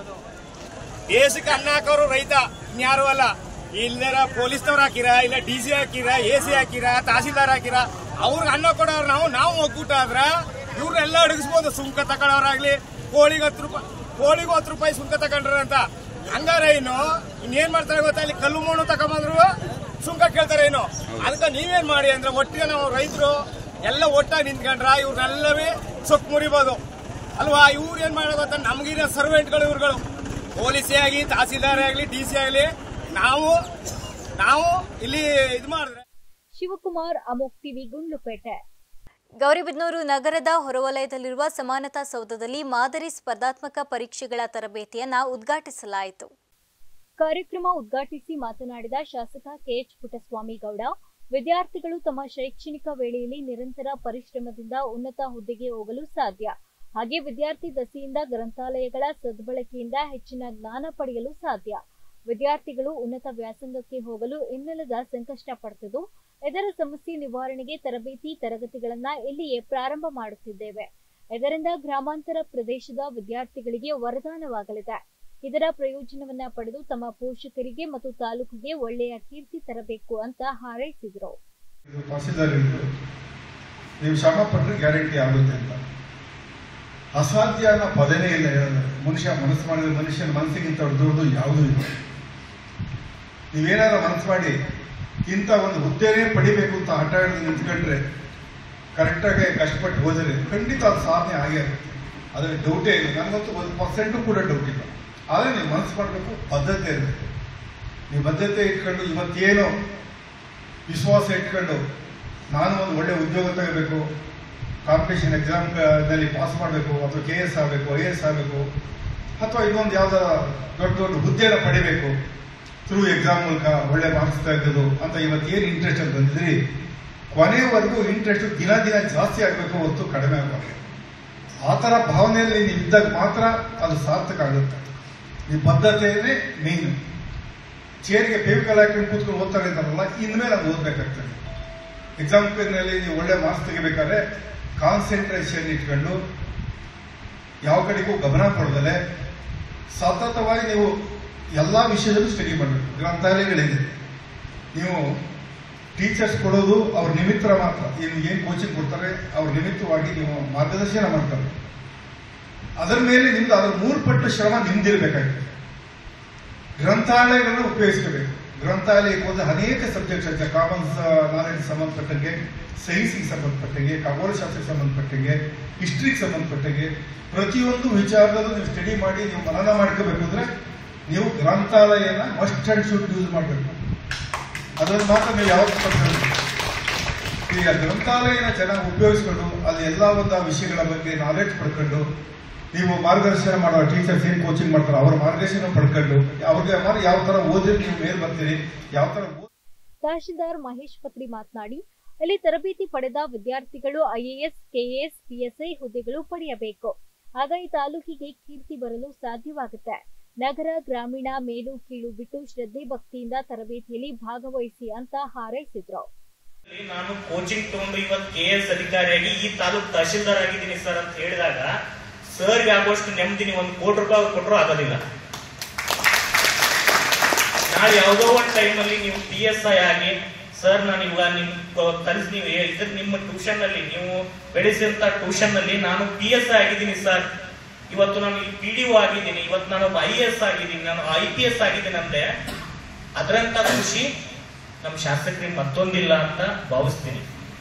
ದೇಶಕ್ಕೆ ಅನ್ನ ಹಾಕೋರು ರೈತ, ಇನ್ಯಾರು ಅಲ್ಲ. ಇಲ್ಲಾರ ಪೊಲೀಸ್ನವ್ರು ಹಾಕಿರ, ಇಲ್ಲ ಡಿ ಸಿ ಹಾಕಿರ, ಎ ಸಿ ಹಾಕಿರ, ತಹಸೀಲ್ದಾರ್ ಹಾಕಿರ, ಅವ್ರಿಗೆ ಅನ್ನ ಕೊಡೋರು ನಾವು. ನಾವು ಒಕ್ಕೂಟ ಆದ್ರ ಇವ್ರನ್ನೆಲ್ಲ ಅಡಗಿಸ್ಬೋದು. ಸುಂಕ ತಗೊಳ್ಳೋರಾಗ್ಲಿ, ಕೋಳಿಗೆ ಹತ್ತು ರೂಪಾಯಿ ಕೋಳಿಗೂ ಹತ್ತು ರೂಪಾಯಿ ಸುಂಕ ತಗೊಂಡ್ರ ಅಂತ. ಹಂಗಾರ ಇನ್ನು ಇನ್ನೇನ್ ಮಾಡ್ತಾರೆ ಗೊತ್ತಾ, ಇಲ್ಲಿ ಕಲ್ಲು ಮಣ್ಣು ತಗೊಂಬಂದ್ರು ಸುಂಕ ಕೇಳ್ತಾರೆ ಏನು. ಅದಕ್ಕೆ ನೀವೇನ್ ಮಾಡಿ ಅಂದ್ರೆ ಒಟ್ಟಿಗೆ ನಾವು ರೈತರು ಎಲ್ಲ ಒಟ್ಟಾಗಿ ನಿಂತ್ಕೊಂಡ್ರ ಇವ್ರನ್ನೆಲ್ಲವೇ ಸೊಕ್ ಮುರಿಬೋದು ಅಲ್ವಾ. ಇವ್ರು ಏನ್ ಮಾಡೋದು ಗೊತ್ತಾ, ನಮ್ಗಿನ ಸರ್ವೆಂಟ್ಗಳು ಇವ್ರುಗಳು. ಪೊಲೀಸೇ ಆಗಲಿ, ತಹಸೀಲ್ದಾರ್ ಆಗಲಿ, ಡಿ ಸಿ ಆಗಲಿ, ನಾವು ನಾವು ಇಲ್ಲಿ ಇದು ಮಾಡಿದ್ರೆ. ಶಿವಕುಮಾರ್, ಅಮೋಕ್ ಟಿವಿ, ಗುಂಡ್ಲುಪೇಟೆ. ಗೌರಿಬಿದನೂರು ನಗರದ ಹೊರವಲಯದಲ್ಲಿರುವ ಸಮಾನತಾ ಸೌಧದಲ್ಲಿ ಮಾದರಿ ಸ್ಪರ್ಧಾತ್ಮಕ ಪರೀಕ್ಷೆಗಳ ತರಬೇತಿಯನ್ನು ಉದ್ಘಾಟಿಸಲಾಯಿತು. ಕಾರ್ಯಕ್ರಮ ಉದ್ಘಾಟಿಸಿ ಮಾತನಾಡಿದ ಶಾಸಕ ಕೆಎಚ್ ಪುಟ್ಟಸ್ವಾಮಿ ಗೌಡ, ವಿದ್ಯಾರ್ಥಿಗಳು ತಮ್ಮ ಶೈಕ್ಷಣಿಕ ವೇಳೆಯಲ್ಲಿ ನಿರಂತರ ಪರಿಶ್ರಮದಿಂದ ಉನ್ನತ ಹುದ್ದೆಗೆ ಹೋಗಲು ಸಾಧ್ಯ. ಹಾಗೆ ವಿದ್ಯಾರ್ಥಿ ದಶೆಯಿಂದ ಗ್ರಂಥಾಲಯಗಳ ಸದ್ಬಳಕೆಯಿಂದ ಹೆಚ್ಚಿನ ಜ್ಞಾನ ಪಡೆಯಲು ಸಾಧ್ಯ. ವಿದ್ಯಾರ್ಥಿಗಳು ಉನ್ನತ ವ್ಯಾಸಂಗಕ್ಕೆ ಹೋಗಲು ಎನ್ನಲದ ಸಂಕಷ್ಟ ಪಡುತ್ತಿದ್ದು, ಇದರ ಸಮಸ್ಯೆ ನಿವಾರಣೆಗೆ ತರಬೇತಿ ತರಗತಿಗಳನ್ನ ಇಲ್ಲಿಯೇ ಪ್ರಾರಂಭ ಮಾಡುತ್ತಿದ್ದೇವೆ. ಇದರಿಂದ ಗ್ರಾಮಾಂತರ ಪ್ರದೇಶದ ವಿದ್ಯಾರ್ಥಿಗಳಿಗೆ ವರದಾನವಾಗಲಿದೆ. ಇದರ ಪ್ರಯೋಜನವನ್ನ ಪಡೆದು ತಮ್ಮ ಪೋಷಕರಿಗೆ ಮತ್ತು ತಾಲೂಕಿಗೆ ಒಳ್ಳೆಯ ಕೀರ್ತಿ ತರಬೇಕು ಅಂತ ಹಾರೈಸಿದರು. ನೀವು ಶ್ರಮ ಪಟ್ಟರೆ ಗ್ಯಾರಂಟಿ ಆಗುತ್ತೆ ಅಂತ ಅಸಾಧ್ಯ ಅನ್ನೋ ಪದನೇ ಇಲ್ಲ. ಹೇಳಿದ್ರೆ ಮನುಷ್ಯ ಮನಸ್ಸು ಮಾಡಿದ್ರೆ ಮನುಷ್ಯನ ಮನಸ್ಸಿಗಿಂತ ದೊಡ್ಡದು ಯಾವುದೂ ಇಲ್ಲ. ನೀವೇನಾದ್ರೂ ಮನಸ್ಸು ಮಾಡಿ ಇಂಥ ಒಂದು ಹುದ್ದೆನೇ ಪಡಿಬೇಕು ಅಂತ ಹಠ ಹಿಡಿದು ನಿಂತ್ಕೊಂಡ್ರೆ, ಕರೆಕ್ಟಾಗಿ ಕಷ್ಟಪಟ್ಟು ಹೋದರೆ ಖಂಡಿತ ಅದು ಸಾಧನೆ ಆಗೇ ಆಗುತ್ತೆ. ಅದರಲ್ಲಿ ಡೌಟೇ ಇಲ್ಲ. ನನಗಂತೂ ಒಂದು ಪರ್ಸೆಂಟು ಕೂಡ ಡೌಟ್ ಇಲ್ಲ. ಆದರೆ ನೀವು ಮನಸ್ಸು ಮಾಡಬೇಕು, ಬದ್ಧತೆ ಇರಬೇಕು. ನೀವು ಬದ್ಧತೆ ಇಟ್ಕೊಂಡು ಇವತ್ತೇನು ವಿಶ್ವಾಸ ಇಟ್ಕೊಂಡು ನಾನು ಒಂದು ಒಳ್ಳೆ ಉದ್ಯೋಗ ತಗೋಬೇಕು, ಕಾಂಪಿಟೇಷನ್ ಎಕ್ಸಾಮ್ನಲ್ಲಿ ಪಾಸ್ ಮಾಡಬೇಕು, ಅಥವಾ ಕೆ ಎಸ್ ಆಗಬೇಕು, ಐ ಎ ಎಸ್ ಆಗಬೇಕು, ಅಥವಾ ಇನ್ನೊಂದು ಯಾವ್ದಾರ ದೊಡ್ಡ ದೊಡ್ಡ ಹುದ್ದೆನ ಪಡಿಬೇಕು ಥ್ರೂ ಎಕ್ಸಾಮ್ ಮೂಲಕ ಒಳ್ಳೆ ಮಾರ್ಕ್ಸ್ ತೆಗೆದು ಅಂತ ಇವತ್ತೇನು ಇಂಟ್ರೆಸ್ಟ್ ಅಂತ ಬಂದಿದ್ರಿ, ಕೊನೆಯವರೆಗೂ ಇಂಟ್ರೆಸ್ಟ್ ದಿನ ದಿನ ಜಾಸ್ತಿ ಆಗಬೇಕು ಹೊತ್ತು ಕಡಿಮೆ ಆಗಬೇಕು. ಆ ಥರ ಭಾವನೆಯಲ್ಲಿ ನೀವು ಇದ್ದಾಗ ಮಾತ್ರ ಅದು ಸಾರ್ಥಕ ಆಗುತ್ತೆ. ಈ ಬದ್ಧತೆಯೇ ಮೇನ್. ಚೇರಿಗೆ ಫೇವಿಕಲ್ ಹಾಕೊಂಡು ಕೂತ್ಕೊಂಡು ಓದ್ತಾರೆ ಅಂತಾರಲ್ಲ, ಇನ್ಮೇಲೆ ಅದು ಓದಬೇಕಾಗ್ತದೆ. ಎಕ್ಸಾಮ್ ನಲ್ಲಿ ನೀವು ಒಳ್ಳೆ ಮಾರ್ಕ್ಸ್ ತೆಗಿಬೇಕಾದ್ರೆ ಕಾನ್ಸಂಟ್ರೇಷನ್ ಇಟ್ಕೊಂಡು ಯಾವ ಕಡೆಗೂ ಗಮನ ಕೊಡದಲೆ ಸತತವಾಗಿ ನೀವು ಎಲ್ಲ ವಿಷಯದಲ್ಲೂ ಸ್ಟಡಿ ಮಾಡಬೇಕು. ಗ್ರಂಥಾಲಯಗಳಿದೆ, ನೀವು ಟೀಚರ್ಸ್ ಕೊಡೋದು ಅವ್ರ ನಿಮಿತ್ತ ಮಾತ್ರ. ಏನು ಏನು ಕೋಚಿಂಗ್ ಕೊಡ್ತಾರೆ ಅವ್ರ ನಿಮಿತ್ತವಾಗಿ ನೀವು ಮಾರ್ಗದರ್ಶನ ಮಾಡ್ತಾರೆ. ಅದರ ಮೇಲೆ ನಿಮ್ದು ಅದರ ಮೂರು ಪಟ್ಟು ಶ್ರಮ ನಿಮ್ದಿರಬೇಕಾಗಿದೆ. ಗ್ರಂಥಾಲಯಗಳನ್ನು ಉಪಯೋಗಿಸಬೇಕು. ಗ್ರಂಥಾಲಯಕ್ಕೆ ಹೋದ ಅನೇಕ ಸಬ್ಜೆಕ್ಟ್ಸ್ ಇದೆ. ಕಾಮನ್ಸ್ ನಾಲೆಡ್ಜ್ ಸಂಬಂಧಪಟ್ಟಂಗೆ, ಸೈನ್ಸ್ಗೆ ಸಂಬಂಧಪಟ್ಟಂಗೆ, ಖಗೋಳಶಾಸ್ತ್ರಕ್ಕೆ ಸಂಬಂಧಪಟ್ಟಂಗೆ, ಹಿಸ್ಟ್ರಿಗೆ ಸಂಬಂಧಪಟ್ಟಂಗೆ ಪ್ರತಿಯೊಂದು ವಿಚಾರದಲ್ಲೂ ನೀವು ಸ್ಟಡಿ ಮಾಡಿ ನೀವು ಮನನ ಮಾಡ್ಕೋಬೇಕು. ಅಂದ್ರೆ ನೀವು ಗ್ರಂಥಾಲಯನ ಮಸ್ಟ್ ಅಂಡ್ ಶುಡ್ ಯೂಸ್ ಮಾಡಬೇಕು. ಅದನ್ನು ಮಾತ್ರ ನೀವು ಯಾವತ್ತೂ ಈಗ ಗ್ರಂಥಾಲಯನ ಚೆನ್ನಾಗಿ ಉಪಯೋಗಿಸ್ಕೊಂಡು ಅಲ್ಲಿ ಎಲ್ಲ ಒಂದು ವಿಷಯಗಳ ಬಗ್ಗೆ ನಾಲೆಡ್ಜ್ ಪಡ್ಕೊಂಡು ನೀವು ಮಾರ್ಗದರ್ಶನ ಮಾಡುವ ಟೀಚರ್ಸ್ ಏನ್ ಕೋಚಿಂಗ್ ಮಾಡ್ತಾರೆ ಅವರ ಮಾರ್ಗದರ್ಶನ ಪಡ್ಕೊಂಡು ಅವ್ರಿಗೆ ಯಾವ ತರ ಓದಿ ನೀವು ಮೇಲ್ ಬರ್ತೀರಿ, ಯಾವ ತರ. ತಹಶೀಲ್ದಾರ್ ಮಹೇಶ್ ಪತ್ರಿ ಮಾತನಾಡಿ, ಅಲ್ಲಿ ತರಬೇತಿ ಪಡೆದ ವಿದ್ಯಾರ್ಥಿಗಳು ಐಎಎಸ್, ಕೆಎಎಸ್, ಪಿಎಸ್ಐ ಹುದ್ದೆಗಳು ಪಡೆಯಬೇಕು. ಆಗ ಈ ತಾಲೂಕಿಗೆ ಕೀರ್ತಿ ಬರಲು ಸಾಧ್ಯವಾಗುತ್ತೆ. ನಗರ ಗ್ರಾಮೀಣ ಮೇಲು ಕೀಳು ಬಿಟ್ಟು ಶ್ರದ್ಧೆ ಭಕ್ತಿಯಿಂದ ತರಬೇತಿಯಲ್ಲಿ ಭಾಗವಹಿಸಿ ಅಂತ ಹಾರೈಸಿದ್ರು. ನಾನು ಕೋಚಿಂಗ್ ತಗೊಂಡು ಇವತ್ತು ಕೆಎಎಸ್ ಅಧಿಕಾರಿಯಾಗಿ ಈ ತಾಲೂಕು ತಹಶೀಲ್ದಾರ್ ಆಗಿದ್ದೀನಿ ಸರ್ ಅಂತ ಹೇಳಿದಾಗ ಸರ್ಗೆ ಆಗೋಷ್ಟು ನೆಮ್ಮದಿ ನೀವು ಒಂದು ಕೋಟಿ ರೂಪಾಯಿ ಅವ್ರು ಕೊಟ್ಟರು ಆಗೋದಿಲ್ಲ. ನಾಳೆ ಯಾವುದೋ ಒಂದು ಟೈಮಲ್ಲಿ ನೀವು ಪಿ ಎಸ್ ಐ ಆಗಿ ಸರ್ ನಾನು ಇವಾಗ ನಿಮ್ ಕಲಿಸಿ ನೀವು ಇದ್ರ ನಿಮ್ಮ ಟ್ಯೂಷನ್ ಅಲ್ಲಿ ನೀವು ಬೆಳೆಸಿದಂತ ಟ್ಯೂಷನ್ ನಲ್ಲಿ ನಾನು ಪಿ ಎಸ್ ಐ ಆಗಿದ್ದೀನಿ ಸರ್, ಇವತ್ತು ನಾನು ಪಿ ಡಿ ಒ ಆಗಿದ್ದೀನಿ, ಇವತ್ತು ನಾನು ಒಬ್ಬ ಐ ಎ ಎಸ್ ಆಗಿದ್ದೀನಿ, ನಾನು ಐ ಪಿ ಎಸ್ ಆಗಿದ್ದೀನಿ ಅಂದ್ರೆ ಅದರಂತ ಖುಷಿ ನಮ್ಮ ಶಾಸಕರಿಗೆ ಮತ್ತೊಂದಿಲ್ಲ ಅಂತ ಭಾವಿಸ್ತೀನಿ.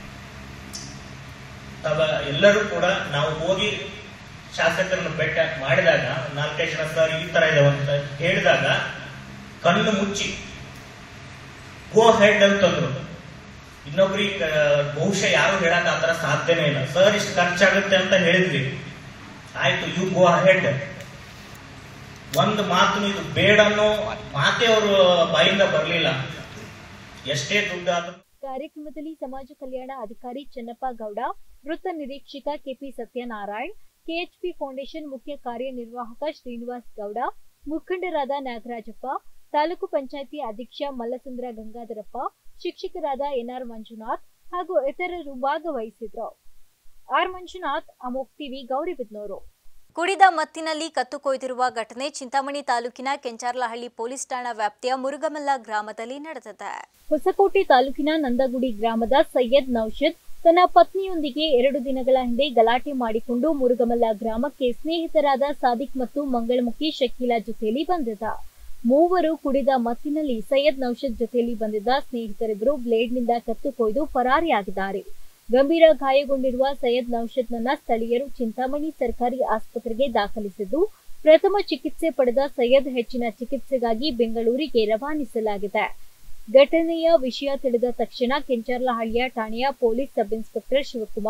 ಎಲ್ಲರೂ ಕೂಡ ನಾವು ಹೋಗಿ ಶಾಸಕರನ್ನು ಭೇಟಿ ಮಾಡಿದಾಗ ನಾಲ್ಕೈದು ಜನ ಸರ್ ಈ ತರ ಇದಾವೆ ಅಂತ ಹೇಳಿದಾಗ ಕಣ್ಣು ಮುಚ್ಚಿ ಗೋ ಹೆಡ್ ಅಂತಂದ್ರು. ಇನ್ನೊಬ್ರಿಗೆ ಬಹುಶಃ ಯಾರು ಹೇಳಕ್ ಆತರ ಸಾಧ್ಯನೇ ಇಲ್ಲ. ಸರ್ ಇಷ್ಟು ಖರ್ಚಾಗುತ್ತೆ ಅಂತ ಹೇಳಿದ್ವಿ, ಆಯ್ತು ಯು ಗೋ ಹೆಡ್. ಒಂದು ಮಾತು ಇದು ಬೇಡ ಅನ್ನೋ ಮಾತೆ ಅವರು ಬಾಯಿಂದ ಬರಲಿಲ್ಲ. ಎಷ್ಟೇ ದುಡ್ಡು. ಕಾರ್ಯಕ್ರಮದಲ್ಲಿ ಸಮಾಜ ಕಲ್ಯಾಣ ಅಧಿಕಾರಿ ಚೆನ್ನಪ್ಪ ಗೌಡ, ವೃತ್ತ ನಿರೀಕ್ಷಕ ಕೆಪಿ ಸತ್ಯನಾರಾಯಣ್, ಕೆಎಚ್ಪಿ ಫೌಂಡೇಶನ್ ಮುಖ್ಯ ಕಾರ್ಯನಿರ್ವಾಹಕ ಶ್ರೀನಿವಾಸ್ ಗೌಡ, ಮುಖಂಡರಾದ ನಾಗರಾಜಪ್ಪ, ತಾಲೂಕು ಪಂಚಾಯಿತಿ ಅಧ್ಯಕ್ಷ ಮಲ್ಲಸಂದ್ರ ಗಂಗಾಧರಪ್ಪ, ಶಿಕ್ಷಕರಾದ ಎನ್ಆರ್ ಮಂಜುನಾಥ್ ಹಾಗೂ ಇತರರು ಭಾಗವಹಿಸಿದ್ರು. ಆರ್ ಮಂಜುನಾಥ್, ಅಮೋಕ್ ಟಿವಿ, ಗೌರಿಬಿದನೂರು. ಕುಡಿದ ಮತ್ತಿನಲ್ಲಿ ಕತ್ತು ಕೊಯ್ದಿರುವ ಘಟನೆ ಚಿಂತಾಮಣಿ ತಾಲೂಕಿನ ಕೆಂಚಾರ್ಲಹಳ್ಳಿ ಪೊಲೀಸ್ ಠಾಣಾ ವ್ಯಾಪ್ತಿಯ ಮುರುಗಮಲ್ಲ ಗ್ರಾಮದಲ್ಲಿ ನಡೆದಿದೆ. ಹೊಸಕೋಟೆ ತಾಲೂಕಿನ ನಂದಗುಡಿ ಗ್ರಾಮದ ಸೈಯದ್ ನೌಷದ್ ತನ್ನ ಪತ್ನಿಯೊಂದಿಗೆ ಎರಡು ದಿನಗಳ ಹಿಂದೆ ಗಲಾಟೆ ಮಾಡಿಕೊಂಡು ಮುರುಗಮಲ್ಲ ಗ್ರಾಮಕ್ಕೆ ಸ್ನೇಹಿತರಾದ ಸಾದಿಕ್ ಮತ್ತು ಮಂಗಳಮುಖಿ ಶಕೀಲಾ ಜೊತೆಯಲ್ಲಿ ಬಂದಿದ್ದ. ಮೂವರು ಕುಡಿದ ಮತ್ತಿನಲ್ಲಿ ಸೈಯದ್ ನೌಷದ್ ಜೊತೆಯಲ್ಲಿ ಬಂದಿದ್ದ ಸ್ನೇಹಿತರಿಬ್ಬರು ಬ್ಲೇಡ್ನಿಂದ ಕತ್ತು ಕೊಯ್ದು ಪರಾರಿಯಾಗಿದ್ದಾರೆ. ಗಂಭೀರ ಗಾಯಗೊಂಡಿರುವ ಸೈಯದ್ ನೌಷದ್ನನ್ನ ಸ್ಥಳೀಯರು ಚಿಂತಾಮಣಿ ಸರ್ಕಾರಿ ಆಸ್ಪತ್ರೆಗೆ ದಾಖಲಿಸಿದ್ದು, ಪ್ರಥಮ ಚಿಕಿತ್ಸೆ ಪಡೆದ ಸೈಯದ್ ಹೆಚ್ಚಿನ ಚಿಕಿತ್ಸೆಗಾಗಿ ಬೆಂಗಳೂರಿಗೆ ರವಾನಿಸಲಾಗಿದೆ. ಘಟನೆಯ ವಿಷಯ ತಿಳಿದ ತಕ್ಷಣ ಕೆಂಚಾರ್ಲಹಳ್ಳಿಯ ಠಾಣೆಯ ಪೊಲೀಸ್ ಸಬ್ ಇನ್ಸ್ಪೆಕ್ಟರ್ ಶಿವಕುಮಾರ್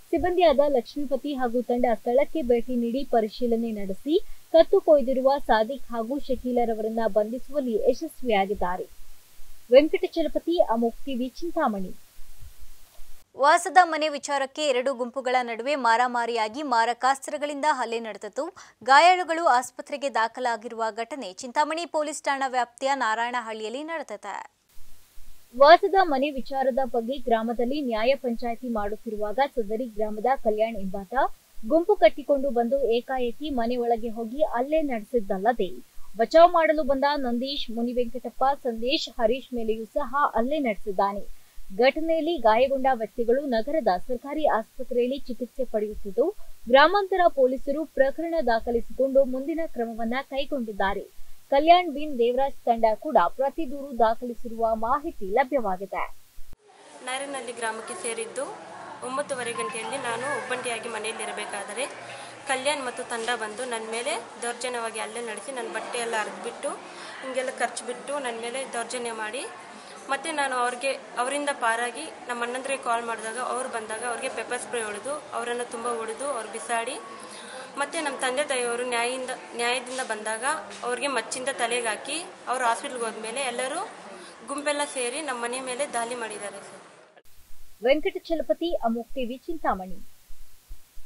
ಸಿಬ್ಬಂದಿಯಾದ ಲಕ್ಷ್ಮೀಪತಿ ಹಾಗೂ ತಂಡ ಸ್ಥಳಕ್ಕೆ ಭೇಟಿ ನೀಡಿ ಪರಿಶೀಲನೆ ನಡೆಸಿ ಕತ್ತು ಕೊಯ್ದಿರುವ ಸಾದಿಕ್ ಹಾಗೂ ಶಕೀಲರವರನ್ನ ಬಂಧಿಸುವಲ್ಲಿ ಯಶಸ್ವಿಯಾಗಿದ್ದಾರೆ. ವೆಂಕಟಚಲಪತಿ, ಅಮೋಕ್ ಟಿವಿ, ಚಿಂತಾಮಣಿ. ವಾಸದ ಮನೆ ವಿಚಾರಕ್ಕೆ ಎರಡು ಗುಂಪುಗಳ ನಡುವೆ ಮಾರಾಮಾರಿಯಾಗಿ ಮಾರಕಾಸ್ತ್ರಗಳಿಂದ ಹಲ್ಲೆ ನಡೆದಿದ್ದು, ಗಾಯಾಳುಗಳು ಆಸ್ಪತ್ರೆಗೆ ದಾಖಲಾಗಿರುವ ಘಟನೆ ಚಿಂತಾಮಣಿ ಪೊಲೀಸ್ ಠಾಣಾ ವ್ಯಾಪ್ತಿಯ ನಾರಾಯಣಹಳ್ಳಿಯಲ್ಲಿ ನಡೆದಿದೆ. ವಾಸದ ಮನೆ ವಿಚಾರದ ಬಗ್ಗೆ ಗ್ರಾಮದಲ್ಲಿ ನ್ಯಾಯ ಪಂಚಾಯಿತಿ ಮಾಡುತ್ತಿರುವಾಗ ಸದರಿ ಗ್ರಾಮದ ಕಲ್ಯಾಣ್ ಎಂಬಾತ ಗುಂಪು ಕಟ್ಟಿಕೊಂಡು ಬಂದು ಏಕಾಏಕಿ ಮನೆ ಒಳಗೆ ಹೋಗಿ ಹಲ್ಲೆ ನಡೆಸಿದ್ದಲ್ಲದೆ ಬಚಾವ್ ಮಾಡಲು ಬಂದ ನಂದೀಶ್, ಮುನಿವೆಂಕಟಪ್ಪ, ಸಂದೇಶ್, ಹರೀಶ್ ಮೇಲೆಯೂ ಸಹ ಹಲ್ಲೆ ನಡೆಸಿದ್ದಾನೆ. ಘಟನೆಯಲ್ಲಿ ಗಾಯಗೊಂಡ ವ್ಯಕ್ತಿಗಳು ನಗರದ ಸರ್ಕಾರಿ ಆಸ್ಪತ್ರೆಯಲ್ಲಿ ಚಿಕಿತ್ಸೆ ಪಡೆಯುತ್ತಿದ್ದು, ಗ್ರಾಮಾಂತರ ಪೊಲೀಸರು ಪ್ರಕರಣ ದಾಖಲಿಸಿಕೊಂಡು ಮುಂದಿನ ಕ್ರಮವನ್ನ ಕೈಗೊಂಡಿದ್ದಾರೆ. ಕಲ್ಯಾಣ್ ಬಿನ್ ದೇವರಾಜ್ ತಂಡ ಕೂಡ ಪ್ರತಿ ದೂರು ದಾಖಲಿಸಿರುವ ಮಾಹಿತಿ ಲಭ್ಯವಾಗಿದೆ. ನಾರಾಯಣಹಳ್ಳಿ ಗ್ರಾಮಕ್ಕೆ ಸೇರಿದ್ದು ಒಂಬತ್ತುವರೆ ಗಂಟೆಯಲ್ಲಿ ನಾನು ಒಬ್ಬಂಟಿಯಾಗಿ ಮನೆಯಲ್ಲಿರಬೇಕಾದರೆ ಕಲ್ಯಾಣ್ ಮತ್ತು ತಂಡ ಬಂದು ನನ್ನ ಮೇಲೆ ದೌರ್ಜನ್ಯವಾಗಿ ಹಲ್ಲೆ ನಡೆಸಿ ನನ್ನ ಬಟ್ಟೆ ಎಲ್ಲ ಹರಿದ್ಬಿಟ್ಟು ಹಿಂಗೆಲ್ಲ ಖರ್ಚುಬಿಟ್ಟು ನನ್ನ ಮೇಲೆ ದೌರ್ಜನ್ಯ ಮಾಡಿ, ಮತ್ತು ನಾನು ಅವ್ರಿಗೆ ಅವರಿಂದ ಪಾರಾಗಿ ನಮ್ಮ ಅಣ್ಣಂದ್ರಿಗೆ ಕಾಲ್ ಮಾಡಿದಾಗ ಅವ್ರು ಬಂದಾಗ ಅವ್ರಿಗೆ ಪೆಪ್ಪರ್ ಸ್ಪ್ರೇ ಹೊಡೆದು ಅವರನ್ನು ತುಂಬ ಹೊಡೆದು ಅವ್ರು ಬಿಸಾಡಿ, ಮತ್ತು ನಮ್ಮ ತಂದೆ ತಾಯಿಯವರು ನ್ಯಾಯದಿಂದ ನ್ಯಾಯದಿಂದ ಬಂದಾಗ ಅವ್ರಿಗೆ ಮಚ್ಚಿಂದ ತಲೆಗೆ ಹಾಕಿ ಅವರು ಹಾಸ್ಪಿಟ್ಲ್ಗೆ ಹೋದ್ಮೇಲೆ ಎಲ್ಲರೂ ಗುಂಪೆಲ್ಲ ಸೇರಿ ನಮ್ಮ ಮನೆ ಮೇಲೆ ದಾಳಿ ಮಾಡಿದ್ದಾರೆ ಸರ್. ವೆಂಕಟಚಲಪತಿ, ಅಮೋಕ್ ಟಿವಿ, ಚಿಂತಾಮಣಿ.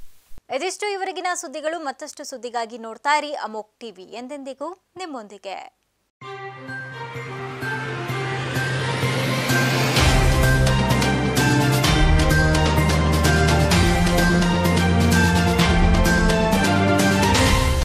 ಇದಿಷ್ಟು ಇವರೆಗಿನ ಸುದ್ದಿಗಳು. ಮತ್ತಷ್ಟು ಸುದ್ದಿಗಾಗಿ ನೋಡ್ತಾ ಇರಿ ಅಮೋಕ್ ಟಿವಿ, ಎಂದೆಂದಿಗೂ ನಿಮ್ಮೊಂದಿಗೆ.